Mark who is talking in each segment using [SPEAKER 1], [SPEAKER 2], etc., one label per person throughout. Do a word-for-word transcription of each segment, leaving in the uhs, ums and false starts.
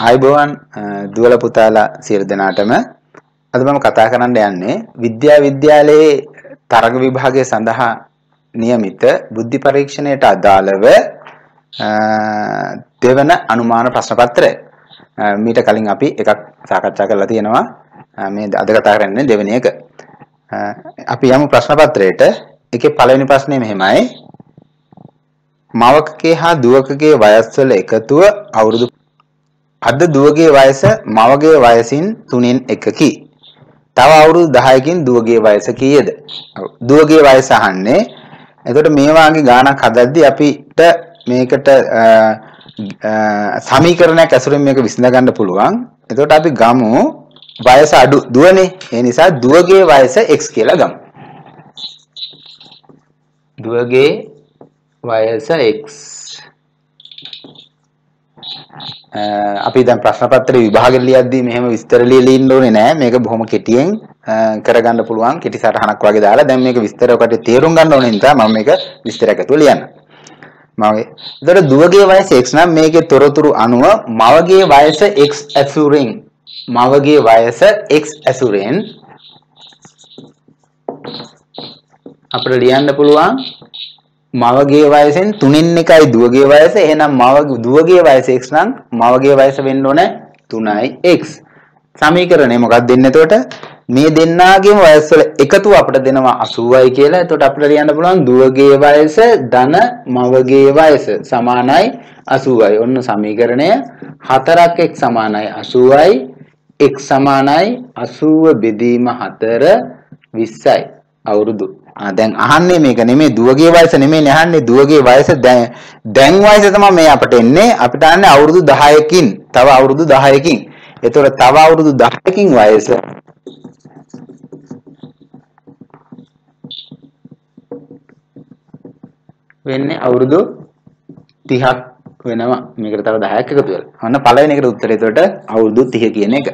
[SPEAKER 1] ආයුබෝවන් දුවල පුතාලා සියලු දෙනාටම අද මම කතා කරන්න යන්නේ විද්‍යා විද්‍යාලයේ තරග විභාගය සඳහා නියමිත බුද්ධි පරීක්ෂණයට අදාළව දෙවන අනුමාන ප්‍රශ්න පත්‍රය. මීට කලින් අපි එකක් සාකච්ඡා කරලා තියෙනවා. මේ අද කතා කරන්නේ දෙවෙනි එක. අපි යමු ප්‍රශ්න පත්‍රයට. ඒකේ පළවෙනි ප්‍රශ්නේ මෙහෙමයි. මවකගේ හා දුවකගේ වයස්වල එකතුව අවුරුදු අද දුවගේ වයස මවගේ වයසින් තුනෙන් එකකි. තව අවුරුදු දහයකින් දුවගේ වයස කීයද? දුවගේ වයස අහන්නේ. එතකොට මේ වාගේ ගානක් හදද්දී අපිට මේකට සමීකරණයක් ඇසුරින් මේක විසඳ ගන්න පුළුවන්. එතකොට අපි ගමු වයස අඩු දුවනේ. ඒ නිසා දුවගේ වයස x කියලා ගමු. දුවගේ වයස x. අපි දැන් ප්‍රශ්න පත්‍රේ විභාගෙ ලියද්දී මෙහෙම විස්තර ලියලා ඉන්න ඕනේ නෑ. මේක බොහොම කෙටියෙන් කරගන්න පුළුවන්. කෙටි සටහනක් වගේ දාලා දැන් මේක විස්තර ඔකට තේරුම් ගන්න ඕනේ නිසා මම මේක විස්තරයක් ඇතුව ලියන්න. මගේ. ඒතර දුවගේ වයස x නම් මේකේ තොරතුරු අනුව මවගේ වයස x ඇසුරෙන් මවගේ වයස x ඇසුරෙන් අපිට ලියන්න පුළුවන් මවගේ වයසෙන් තුනෙන් එකයි දුවගේ වයස. එහෙනම් මව දුවගේ වයස x නම් මවගේ වයස වෙන්න ඕනේ තුනයි x. සමීකරණය මොකක්ද දෙන්නේ එතකොට? මේ දෙන්නාගේම වයස් වල එකතුව අපිට දෙනවා අසූවයි කියලා. එතකොට අපිට ලියන්න පුළුවන් දුවගේ වයස ධන මවගේ වයස සමානයි අසූවයි. ඔන්න සමීකරණය හතරක් x සමානයි අසූවයි. x සමානයි අසූව බෙදීම හතර විස්සයි. අවුරුදු දැන් අහන්නේ මේක නෙමෙයි දුවගේ වයස නෙමෙයි අහන්නේ දුවගේ වයස දැන් දැන් වයස තමයි මේ අපිට එන්නේ. අපිට අහන්නේ අවුරුදු දහයකින් තව අවුරුදු දහයකින්. ඒතකොට තව අවුරුදු දහයකින් වයස වෙන්නේ අවුරුදු තිහක් වෙනවා. මේකට තව දහයක් එකතු වෙලා. අන්න පළවෙනි එකට උත්තරය එතකොට අවුරුදු තිහ කියන එක.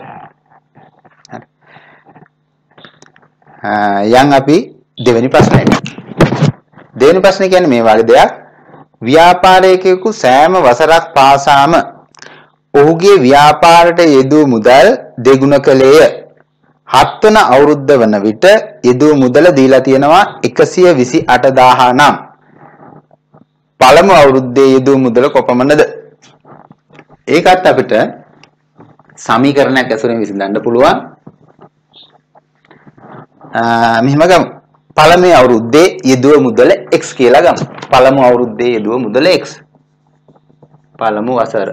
[SPEAKER 1] හරි. යන් අපි දෙවෙනි ප්‍රශ්නයට. දෙවෙනි ප්‍රශ්නේ කියන්නේ මේ වගේ දෙයක්. ව්‍යාපාරිකයෙකු සෑම වසරක් පාසාම ඔහුගේ ව්‍යාපාරයට යෙදූ මුදල් දෙගුණ කළේය. හත් වන අවුරුද්ද වන විට යෙදූ මුදල දීලා තියෙනවා එකසිය විසි අට දාහ නම් පළමු අවුරුද්දේ යෙදූ මුදල කොපමණද? ඒකත් අපිට සමීකරණයක් ඇසුරෙන් විසඳන්න පුළුවන්. මෙහෙම ගමු. පළමු අවුරුද්දේ යෙදුව මුදල x කියලා ගමු. පළමු අවුරුද්දේ යෙදුව මුදල x. පළමු වසර.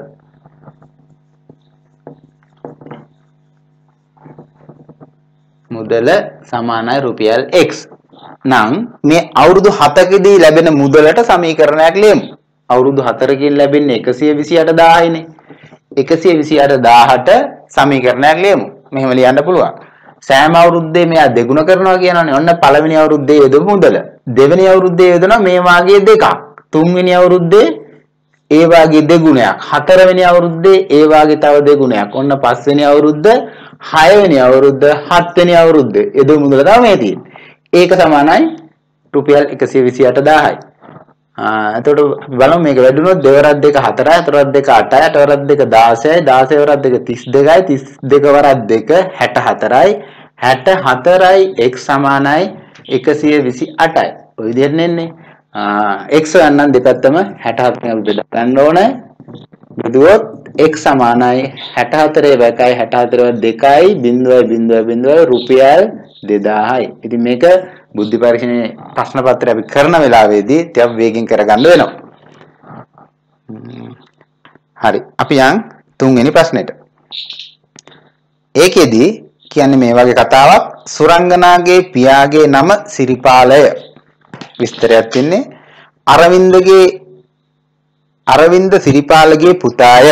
[SPEAKER 1] මුදල සමානයි රුපියල් x. නම් මේ අවුරුදු හතකදී ලැබෙන මුදලට සමීකරණයක් ලියමු. අවුරුදු හතරකින් ලැබෙන්නේ එකසිය විසි අට දාහයිනේ. එකසිය විසි අට දාහට සමීකරණයක් ලියමු. මෙහෙම ලියන්න පුළුවන්. සෑම අවුරුද්දේ මෙයා දෙගුණ කරනවා කියනවනේ. ඔන්න පළවෙනි අවුරුද්දේ යෙදපු මුදල. දෙවෙනි අවුරුද්දේ යෙදෙනවා මේ වාගේ දෙකක්. තුන්වෙනි අවුරුද්දේ ඒ වාගේ දෙගුණයක්. හතරවෙනි අවුරුද්දේ ඒ වාගේ තව දෙගුණයක්. ඔන්න පස්වෙනි අවුරුද්ද, හයවෙනි අවුරුද්ද, හත්වෙනි අවුරුද්ද යෙදපු මුදල තමයි මේ තියෙන්නේ. ඒක සමානයි රුපියල් එකසිය විසි අට දාහයි. ආ එතකොට බලමු මේක වැඩිුණොත් දෙවරක් දෙක හතරයි, හතරක් දෙක අටයි, අටවරක් දෙක දාසයයි, දාසය වරක් දෙක තිස් දෙකයි, තිස් දෙක වරක් දෙක හැට හතරයි, හැට හතරයි x සමානයි එකසිය විසි අටයි. ඔය විදිහට නෙන්නේ. ආ x ගන්න දෙපැත්තම හැට හතරෙන් අපි බෙදා ගන්න ඕනේ. බෙදුවොත් x සමානයි හැට හතරේ වැකයි හැට හතරේ දෙකයි බිංදුවයි බිංදුවයි බිංදුවයි රුපියල් දෙදාහයි. ඉතින් මේක බුද්ධි පරීක්ෂණයේ ප්‍රශ්න පත්‍රය අපි කරන වෙලාවේදී ටිකක් වේගෙන් කරගන්න වෙනවා. හරි. අපි යන් තුන්වෙනි ප්‍රශ්නෙට. ඒකෙදි කියන්නේ මේ වගේ කතාවක්. සුරංගනාගේ පියාගේ නම සිරිපාලය. විස්තරයක් තින්නේ අරවින්දගේ අරවින්ද සිරිපාලගේ පුතාය.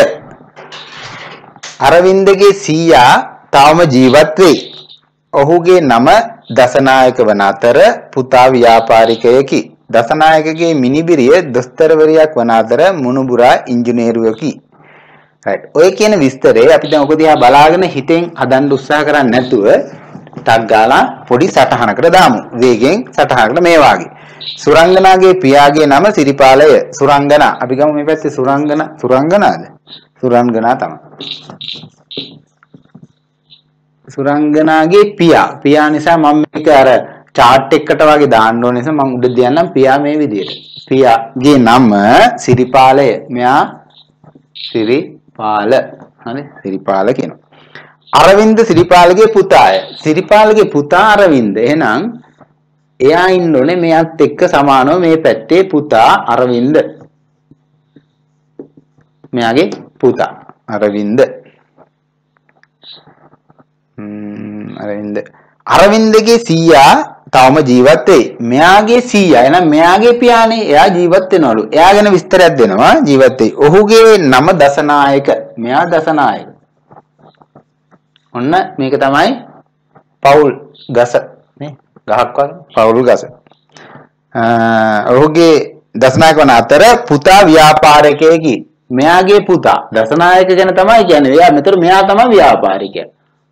[SPEAKER 1] අරවින්දගේ සීයා තවම ජීවත් වෙයි. ඔහුගේ නම දසනායක වන අතර පුතා ව්‍යාපාරිකයෙකි. දසනායකගේ මිනිබිරිය දොස්තරවරියක් වන අතර මුණුබුරා ඉංජිනේරුවෙකි. right. ඔය කියන විස්තරේ අපි දැන් ඔක දිහා බලාගෙන හිතෙන් හදන්න උත්සාහ කරන්නේ නැතුව ටක් ගාලා පොඩි සටහනකට දාමු. වේගෙන් සටහනකට මේ වාගේ. සුරංගනාගේ පියාගේ නම සිරිපාලය. සුරංගනා. අපි ගමු මේ පැත්තේ සුරංගනා. සුරංගනාද? සුරංගනා තමයි. සුරංගනාගේ පියා. පියා නිසා මම මේක අර chart එකකට වගේ දාන්න ඕන නිසා මම උඩ දියන්නම් පියා මේ විදියට. පියාගේ නම සිරිපාලය. මෙයා සිරිපාල. හරි සිරිපාල කියනවා. අරවින්ද සිරිපාලගේ පුතාය. සිරිපාලගේ පුතා අරවින්ද. එහෙනම් එයා ඉන්න ඕනේ මෙයාත් එක්ක සමානව මේ පැත්තේ පුතා අරවින්ද. මෙයාගේ පුතා අරවින්ද. ම්ම් අරවින්ද. අරවින්දගේ සීයා තවම ජීවත් වෙයි. මෙයාගේ සීයා එහෙනම් මෙයාගේ පියානේ එයා ජීවත් වෙනවලු. එයා ගැන විස්තරයක් දෙනවා ජීවත් වෙයි. ඔහුගේ නම දසනායක. මෙයා දසනායක. ඔන්න මේක තමයි පවුල් ගස නේ ගහක් වගේ පවුල් ගස. ඔහුගේ දසනායක වන අතර පුතා ව්‍යාපාරිකයෙකි. මෙයාගේ පුතා දසනායක ගැන තමයි කියන්නේ. එයා මෙතන මෙයා තමයි ව්‍යාපාරිකයා.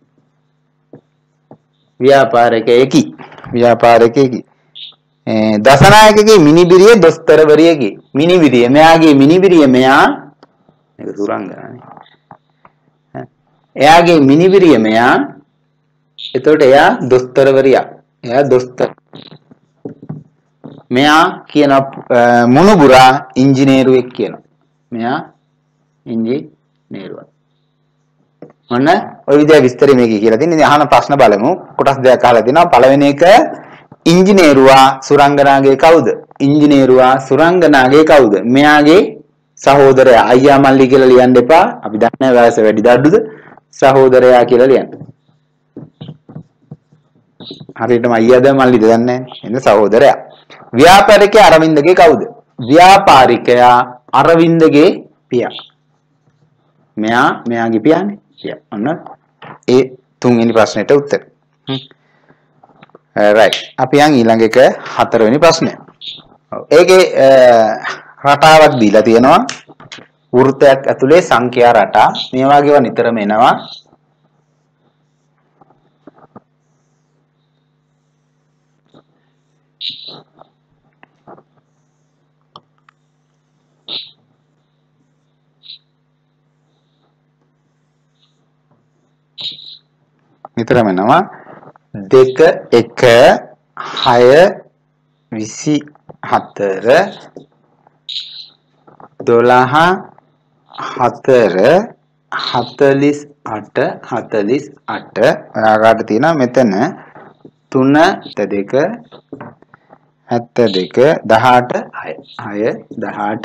[SPEAKER 1] ව්‍යාපාරිකයෙකි. ව්‍යාපාරිකයෙකි. දසනායකගේ මිනිබිරිය දොස්තරවරියකි. මිනිබිරිය මෙයාගේ මිනිබිරිය මෙයා මේක සුරංගනානේ. එයාගේ මිනිබිරිය මෙයා. එතකොට එයා දොස්තරවරියා. එයා දොස්තර. මෙයා කියන මුණුබුරා ඉංජිනේරුවෙක් කියනවා. මෙයා ඉංජිනේරුවා. මොන ඔය විදිය විස්තරي මේකේ කියලා තියෙනවා. ඉතින් අහන ප්‍රශ්න බලමු. කොටස් දෙකක් අහලා දෙනවා. පළවෙනි එක ඉංජිනේරුවා සුරංගනාගේ කවුද? ඉංජිනේරුවා සුරංගනාගේ කවුද? මෙයාගේ සහෝදරයා. අයියා මල්ලි කියලා ලියන්න එපා. අපි දන්නේ නැහැ වයස වැඩි දඩුද? සහෝදරයා කියලා ලියන්න. හරියටම අයියාද මල්ලිද දන්නේ නැහැ. එන්න සහෝදරයා. ව්‍යාපාරිකයා අරවින්දගේ කවුද? ව්‍යාපාරිකයා අරවින්දගේ පියා. මෙයා මෙයාගේ පියානේ. පියා. ඔන්න ඒ තුන්වෙනි ප්‍රශ්නෙට උත්තර. right. අපි යන් ඊළඟ එක හතරවෙනි ප්‍රශ්නය. ඔව්. ඒකේ රටාවක් දීලා තියෙනවා. වෘත්තයක් ඇතුලේ සංඛ්‍යා රටා. මේ වගේව නිතරම එනවා. නිතරම එනවා දෙක එක හය විසි හතර දොළහ හතර හතලිස් අට හතලිස් අට ඔයාලට තියෙනවා මෙතන තුන දෙක හැත්තෑ දෙක දහඅට හය හය දහඅට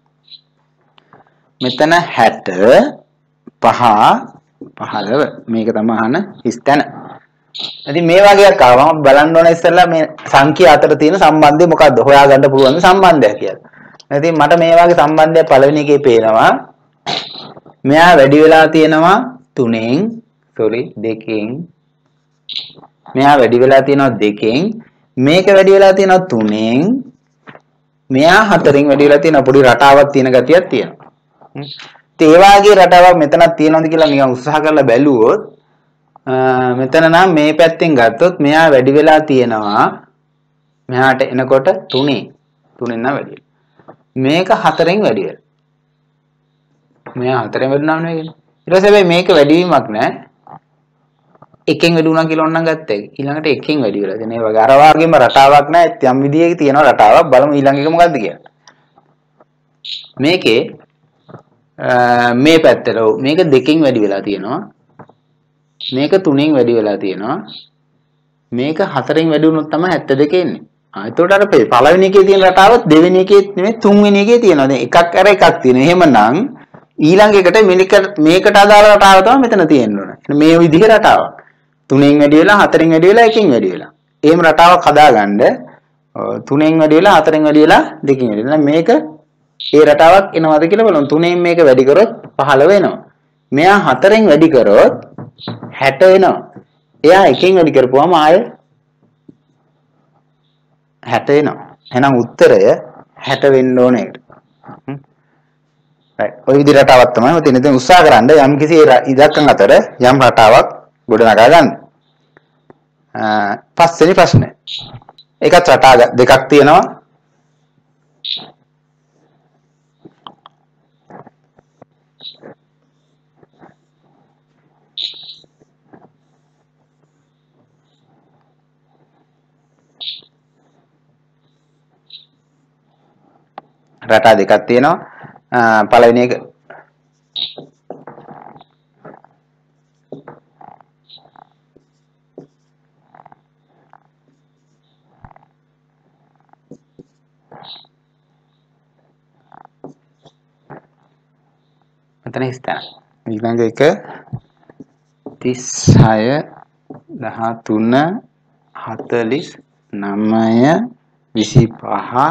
[SPEAKER 1] මෙතන හැට පහ පහළව මේක තමයි අහන ස්ථන. ඉතින් මේ වගේක් ආවම බලන්න ඕන ඉස්සෙල්ලා මේ සංඛ්‍යා අතර තියෙන සම්බන්ධය මොකක්ද හොයාගන්න පුළුවන් සම්බන්ධයක් කියලා. ඉතින් මට මේ වගේ සම්බන්ධයක් පළවෙනි එකේ පේනවා. මෙයා වැඩි වෙලා තියෙනවා තුනෙන් sorry දෙකෙන්. මෙයා වැඩි වෙලා තියෙනවා දෙකෙන්. මේක වැඩි වෙලා තියෙනවා තුනෙන්. මෙයා හතරෙන් වැඩි වෙලා තියෙන පොඩි රටාවක් තියෙන ගතියක් තියෙනවා. ඒ වාගේ රටාවක් මෙතනක් තියෙනවද කියලා නිකන් උත්සාහ කරලා බැලුවොත් මෙතන නම් මේ පැත්තෙන් ගත්තොත් මෙයා වැඩි වෙලා තියෙනවා මෙහාට එනකොට තුනේ තුනෙන් නම් වැඩි මේක හතරෙන් වැඩි වෙනවා මෙයා හතරෙන් වැඩි නම් නෙවෙයි ඊට පස්සේ මේක වැඩි වීමක් නෑ එකෙන් වැඩි වුණා කියලා ඕනනම් ගත්තා ඊළඟට එකෙන් වැඩි වෙලා දැන් ඒ වගේ අර වාගේම රටාවක් නෑ යම් විදියක තියෙන රටාවක් බලමු ඊළඟ එක මොකද්ද කියලා මේකේ මේ පැත්තට මේක දෙකෙන් වැඩි වෙලා තියෙනවා මේක තුනෙන් වැඩි වෙලා තියෙනවා මේක හතරෙන් වැඩි වුණොත් තමයි හැත්තෑ දෙක එන්නේ ආ එතකොට අර පළවෙනි එකේ තියෙන රටාව දෙවෙනි එකේ නෙමෙයි තුන්වෙනි එකේ තියෙනවා දැන් එකක් අර එකක් තියෙනවා එහෙමනම් ඊළඟ එකට මේක මේකට අදාළ රටාව තමයි මෙතන තියෙන්න ඕන මේ විදිහේ රටාවක් තුනෙන් වැඩි වෙලා හතරෙන් වැඩි වෙලා එකෙන් වැඩි වෙලා එහෙම රටාවක් හදාගන්න තුනෙන් වැඩි වෙලා හතරෙන් වැඩි වෙලා දෙකෙන් වැඩි වෙලා මේක ඒ රටාවක් එනවාද කියලා බලමු තුනෙන් මේක වැඩි කරොත් පහළව එනවා මෙයා හතරෙන් වැඩි කරොත් හැට එනවා එයා එකෙන් වැඩි කරපුවාම ආය හැට එනවා එහෙනම් උත්තරය හැට වෙන්න ඕනේ ඒකට right ඔය විදිහට රටාවක් තමයි මම තියෙන. දැන් උත්සාහ කරන්න යම් කිසි ඉලක්කම් අතර යම් රටාවක් ගොඩනගා ගන්න. පස්වෙනි ප්‍රශ්නය. ඒකත් රටා දෙකක් තියෙනවා. රටා දෙකක් තියෙනවා. පළවෙනි එක මෙතන හිස්තන. ඊළඟ එක තිස් හය දහතුන හතළිස් නවය විසිපහ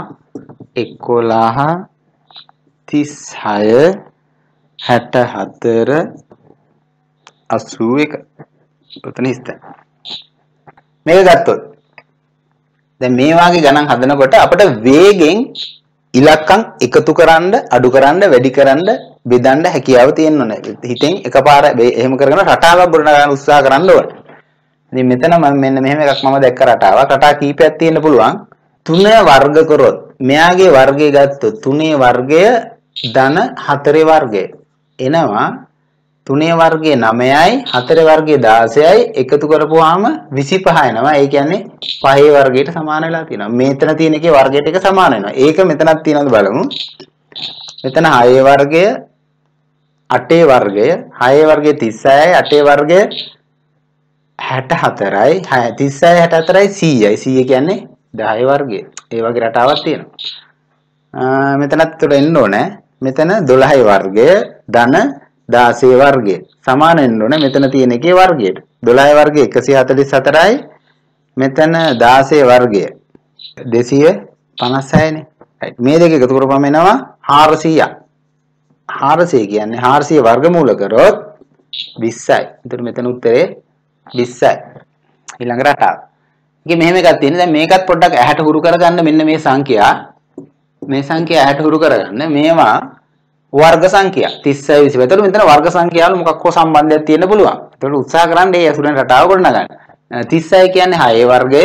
[SPEAKER 1] එකොළහ තිස් හය හැට හතර අසූ එක. ඔතන හිස්තන. මේක ගත්තොත් දැන් මේ වාගේ ගණන් හදනකොට අපිට වේගෙන් ඉලක්කම් එකතු කරන්න, අඩු කරන්න, වැඩි කරන්න, බෙදන්න හැකියාව තියෙන්න ඕනේ. හිතෙන් එකපාර එහෙම කරගෙන රටාවක් ගොඩ ගන්න උත්සාහ කරන්න ඕනේ. ඉතින් මෙතන මම මෙන්න මෙහෙම එකක් මම දැක්ක රටාවක්. රටා කීපයක් තියෙන්න පුළුවන්. තුන වර්ග කරොත් මෙයාගේ වර්ගය ගත්තොත් තුනේ වර්ගය ධන හතරේ වර්ගය එනවා. තුනේ වර්ගය නවයයි හතරේ වර්ගය දාසයයි එකතු කරපුවාම විසිපහ එනවා. ඒ කියන්නේ පහේ වර්ගයට සමාන වෙලා තියෙනවා. මෙතන තියෙන එකේ වර්ගයට එක සමාන වෙනවා. ඒක මෙතනක් තියෙනවද බලමු. මෙතන හයේ වර්ගය අටේ වර්ගය හයේ වර්ගය තිස් හයයි අටේ වර්ගය හැට හතරයි තිස් හය හැට හතරයි සීයයි. සීය කියන්නේ දහයේ වර්ගය. ඒ වගේ රටාවක් තියෙනවා. මෙතනත් උඩ එන්න ඕනේ. මෙතන දොළහේ වර්ගය ධන දාසයේ වර්ගය සමාන වෙන්න ඕනේ මෙතන තියෙන එකේ වර්ගයට. දොළහේ වර්ගය එකසිය හතළිස් හතරයි මෙතන දාසයේ වර්ගය දෙසිය පනස් හයනේ. මේ දෙක එකතු කරපුවම එනවා හාරසීයක්. හාරසිය කියන්නේ හාරසිය වර්ගමූල කරොත් විස්සයි. එතකොට මෙතන උත්තරේ විස්සයි. ඊළඟ රටාව. ඉතින් මෙහෙම එකක් තියෙනවා. දැන් මේකත් පොඩ්ඩක් ඇහැට හුරු කරගන්න. මෙන්න මේ සංඛ්‍යා මේ සංඛ්‍යා ඇහැට හුරු කරගන්න. මේවා වර්ග සංඛ්‍යා තිස් හය විසිපහ. එතකොට මෙතන වර්ග සංඛ්‍යාවල මොකක් හෝ සම්බන්ධයක් තියෙන්න පුළුවන්. එතකොට උත්සාහ කරන්න මේ අසුරෙන් රටාව ගොඩනගන්න. තිස් හය කියන්නේ හයේ වර්ගය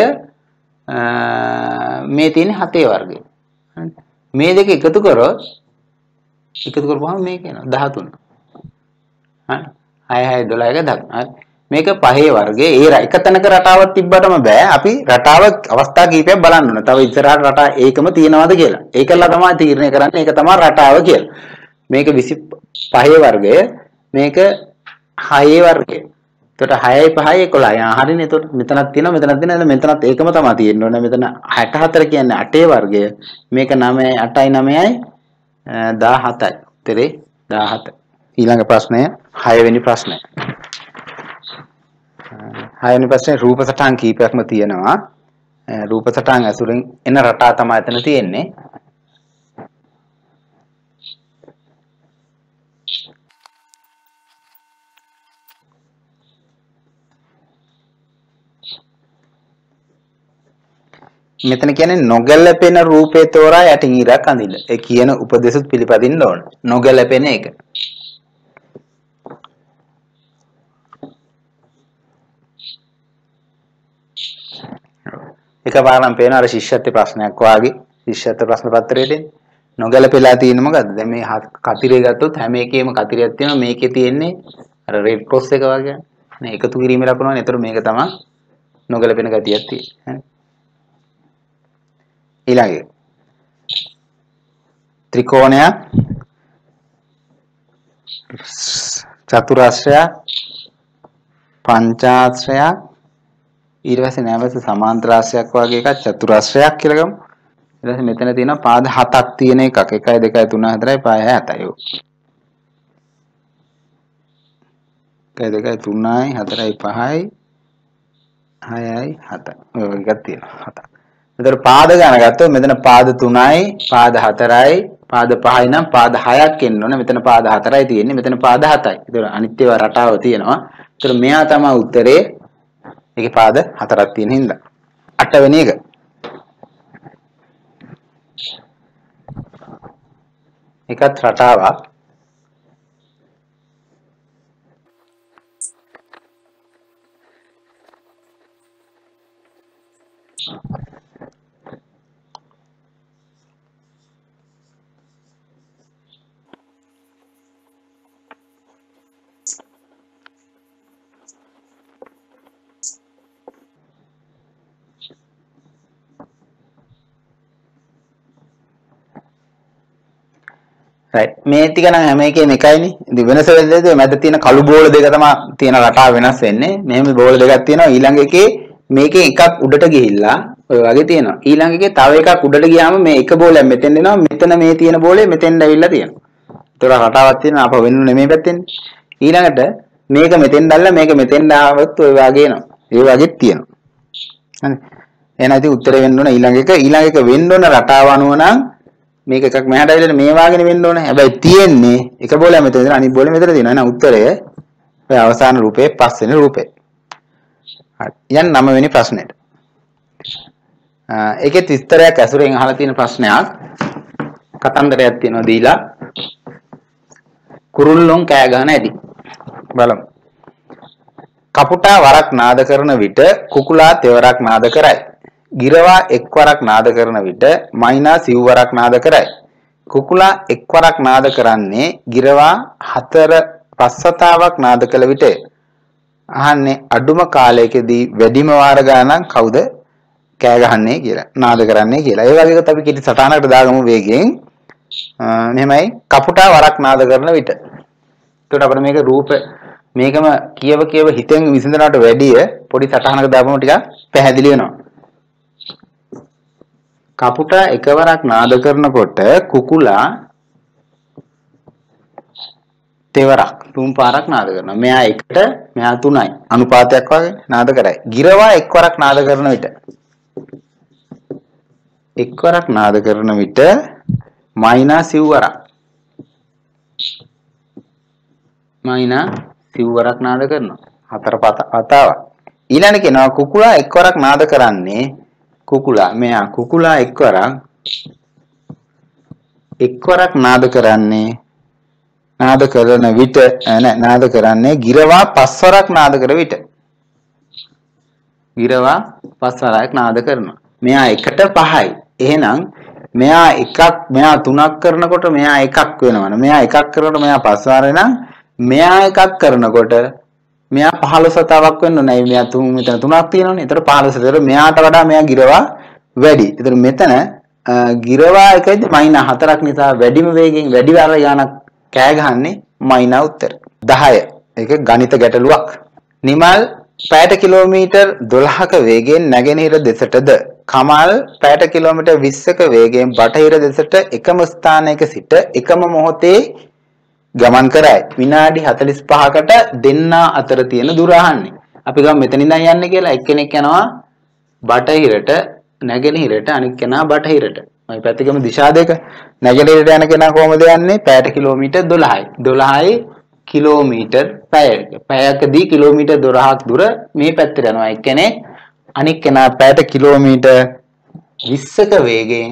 [SPEAKER 1] මේ තියෙන්නේ හතේ වර්ගය. මේ දෙක එකතු කරොත් එකතු කරපුවම මේක එනවා දහතුන. හරි. හය හය දොළහ එක දහතුන. හරි. මේක පහේ වර්ගයේ ඒ එක තැනක රටාවක් තිබ්බටම බෑ. අපි රටාවක් අවස්ථා කීපයක් බලන්න ඕන. තව ඉස්සරහට රටා ඒකම තියෙනවද කියලා. ඒකලා තමයි තීරණය කරන්නේ. ඒක තමයි රටාව කියලා. මේක විසිපහේ වර්ගය මේක හයේ වර්ගය. එතකොට හයයි පහයි එකොළහයි. ආ හරිනේ. එතකොට මෙතනක් තියෙනවා මෙතනක් තියෙනවා. මෙතනත් ඒකම තමයි තියෙන්න ඕනේ. මෙතන හැට හතර කියන්නේ අටේ වර්ගය. මේක නවයයි අටයි නවයයි දාහතයි. උත්තරේ දාහත. ඊළඟ ප්‍රශ්නය හය වෙනි ප්‍රශ්නය. හය වෙනි ප්‍රශ්නේ රූප සටහන් කීපයක්ම තියෙනවා. රූප සටහන් ඇසුරින් එන රටා තමයි එතන තියෙන්නේ. මෙතන කියන්නේ නොගැලපෙන රූපේ තෝරා යටින් ඉරක් අඳින්න. ඒ කියන උපදේශත් පිළිපදින්න ඕන. නොගැලපෙන එක. එකපාරම පේන අර ශිෂ්‍යත්ව ප්‍රශ්නයක් වාගේ ශිෂ්‍යත්ව ප්‍රශ්න පත්‍රයේ තියෙන නොගැලපෙලා තියෙන මොකද්ද? දැන් මේ කතිරේ ගත්තොත් හැම එකේම කතිරයක් තියෙනවා. මේකේ තියෙන්නේ අර රෙඩ් ක්‍රොස් එක වගේ. නේ එකතු කිරීමේ ලකුණනේ. ඒතර මේක තමයි නොගැලපෙන ගතියක් තියෙන්නේ. ඊළඟ ත්‍රිකෝණයක් චතුරාශ්‍රයක් පංචාශ්‍රයක් ඊට පස්සේ නැවත සමාන්තරාශ්‍රයක් වගේ එකක් චතුරාශ්‍රයක් කියලා ගමු. ඊට පස්සේ මෙතන තියෙනවා පාද හතක් තියෙන එකක්. එකයි දෙකයි තුනයි හතරයි පහයි හතයි. එකයි දෙකයි තුනයි හතරයි පහයි හයයි හතයි. ඔය වගේ එකක් තියෙනවා. හතක්. මෙතන පාද ගණන ගත්තොත් මෙතන පාද තුනයි පාද හතරයි පාද පහයි නම් පාද හයක් එන්න ඕනේ. මෙතන පාද හතරයි තියෙන්නේ. මෙතන පාද හතයි. ඒතර අනිත් ඒවා රටාව තියෙනවා. ඒතර මෙයා තමයි උත්තරේ. ඒකේ පාද හතරක් තියෙන හින්දා. අට වෙනි එක. එකත් රටාවක්. right මේ ටික නම් හැම එකේම එකයිනේ. ඉතින් වෙනස වෙන්නේ මැද තියෙන කළු බෝල දෙක තමයි තියෙන රටාව වෙනස් වෙන්නේ. මෙහෙම බෝල දෙකක් තියෙනවා. ඊළඟ එකේ මේකේ එකක් උඩට ගිහිල්ලා ඔය වගේ තියෙනවා. ඊළඟ එකේ තව එකක් උඩට ගියාම මේ එක බෝලයක් මෙතෙන් එනවා. මෙතන මේ තියෙන බෝලේ මෙතෙන්ට ඇවිල්ලා තියෙනවා. ඒතර රටාවක් තියෙනවා. අප වෙනුනේ මේ පැත්තෙන්. ඊළඟට මේක මෙතෙන් දැල්ලා මේක මෙතෙන් ආවොත් ඔය වගේ එනවා. ඒ වගේත් තියෙනවා. හරි. එහෙනම් ඉතින් උත්තරේ වෙන්න ඕන ඊළඟ එක. ඊළඟ එක වෙන්න ඕන රටාව අනුව නම් මේක එකක් මෙහාට ඇවිල්ලා මේ වාගෙන වෙන්න ඕන. හැබැයි තියෙන්නේ එක බෝලයක් මෙතන ඉඳලා අනිත් බෝලෙ මෙතන තියෙනවා. එහෙනම් උත්තරය ඔය අවසාන රූපේ පස්වෙනි රූපේ. හරි. යන් නව වෙනි ප්‍රශ්නෙට. ඒකෙත් විස්තරයක් ඇසුරෙන් අහලා තියෙන ප්‍රශ්නයක්. කතන්දරයක් තියෙනවා දීලා. කුරුල්ලොන් කෑ ගහන ඇති. බලමු. කපුටා වරක් නාද කරන විට කුකුලා තෙවරක් නාද කරයි. ගිරවා එක්වරක් නාද කරන විට මයිනා සිව්වරක් නාද කරයි. කුකුලා එක්වරක් නාද කරන්නේ ගිරවා හතර පස්වතාවක් නාද කළ විට. අහන්නේ අඩුම කාලයකදී වැඩිම වාර ගණනක් කවුද කෑ ගහන්නේ කියලා නාද කරන්නේ කියලා. ඒ වගේත් අපි කිටි සටහනකට දාගමු වේගයෙන්. මෙහෙමයි කපුටා වරක් නාද කරන විට. එතකොට අපිට මේක රූප මේකම කියව කියව හිතෙන් විසඳනවට වැඩිය පොඩි සටහනක දාපුවම ටිකක් පැහැදිලි වෙනවා. කපුටා එකවරක් නාද කරනකොට කුකුලා තෙවරක් තුන් පාරක් නාද කරනවා. මෙයා එකට මෙයා තුනයි. අනුපාතයක් වගේ නාද කරයි. ගිරවා එක්වරක් නාද කරන විට එක්වරක් නාද කරන විට මයිනා සිව්වරක් මයිනා සිව්වරක් නාද කරනවා. හතර පතාවක්. ඊළඟ කෙනා කුකුලා එක්වරක් නාද කරන්නේ කුකුලා මෙයා කුකුලා එක්වරක් එක්වරක් නාද කරන්නේ නාද කරන විට නෑ නාද කරන්නේ ගිරවා පස්වරක් නාද කර විට. ගිරවා පස්වරක් නාද කරනවා. මෙයා එකට පහයි. එහෙනම් මෙයා එකක් මෙයා තුනක් කරනකොට මෙයා එකක් වෙනවනේ. මෙයා එකක් කරනකොට මෙයා පස්වරේ නම් මෙයා එකක් කරනකොට මෙයා පහළොස් වතාවක් වෙන්න ඕනේ. මෙයා තුන් මෙතන තුනක් තියෙනවනේ. ඒතර පහළොස්. ඒතර මෙයාට වඩා මෙයා ගිරවා වැඩි. ඒතර මෙතන ගිරවා එකයි මයිනා හතරක් නිසා වැඩිම වේගෙන් වැඩි වාර ගානක් කෑ ගහන්නේ මයිනා උත්තර. දහය. ඒක ගණිත ගැටලුවක්. නිමල් පැයට කිලෝමීටර් දොළහක වේගයෙන් නැගෙනහිර දෙසටද කමල් පැයට කිලෝමීටර් විස්සක වේගයෙන් බටහිර දෙසට එකම ස්ථානයක සිට එකම මොහොතේ ගමන් කරයි. විනාඩි හතළිස් පහකට දෙන්නා අතර තියෙන දුර අහන්නේ. අපි ගමු මෙතන ඉඳන් යන්නේ කියලා. එක්කෙනෙක් යනවා බටහිරට නැගෙනහිරට අනිත් කෙනා බටහිරට. මම පැත්තකම දිශා දෙක. නැගෙනහිරට යන කෙනා කොහමද යන්නේ? පැයට කිලෝමීටර් දොළහයි. දොළහයි කිලෝමීටර් පැයක. පැයකදී කිලෝමීටර් දොළහක් දුර මේ පැත්තට යනවා එක්කෙනෙක්. අනිත් කෙනා පැයට කිලෝමීටර් විස්සක වේගයෙන්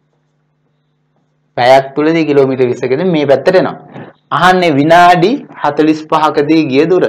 [SPEAKER 1] පැයක් තුලදී කිලෝමීටර් විස්සකදී මේ පැත්තට එනවා. අහන්නේ විනාඩි හතළිස් පහකදී ගිය දුර.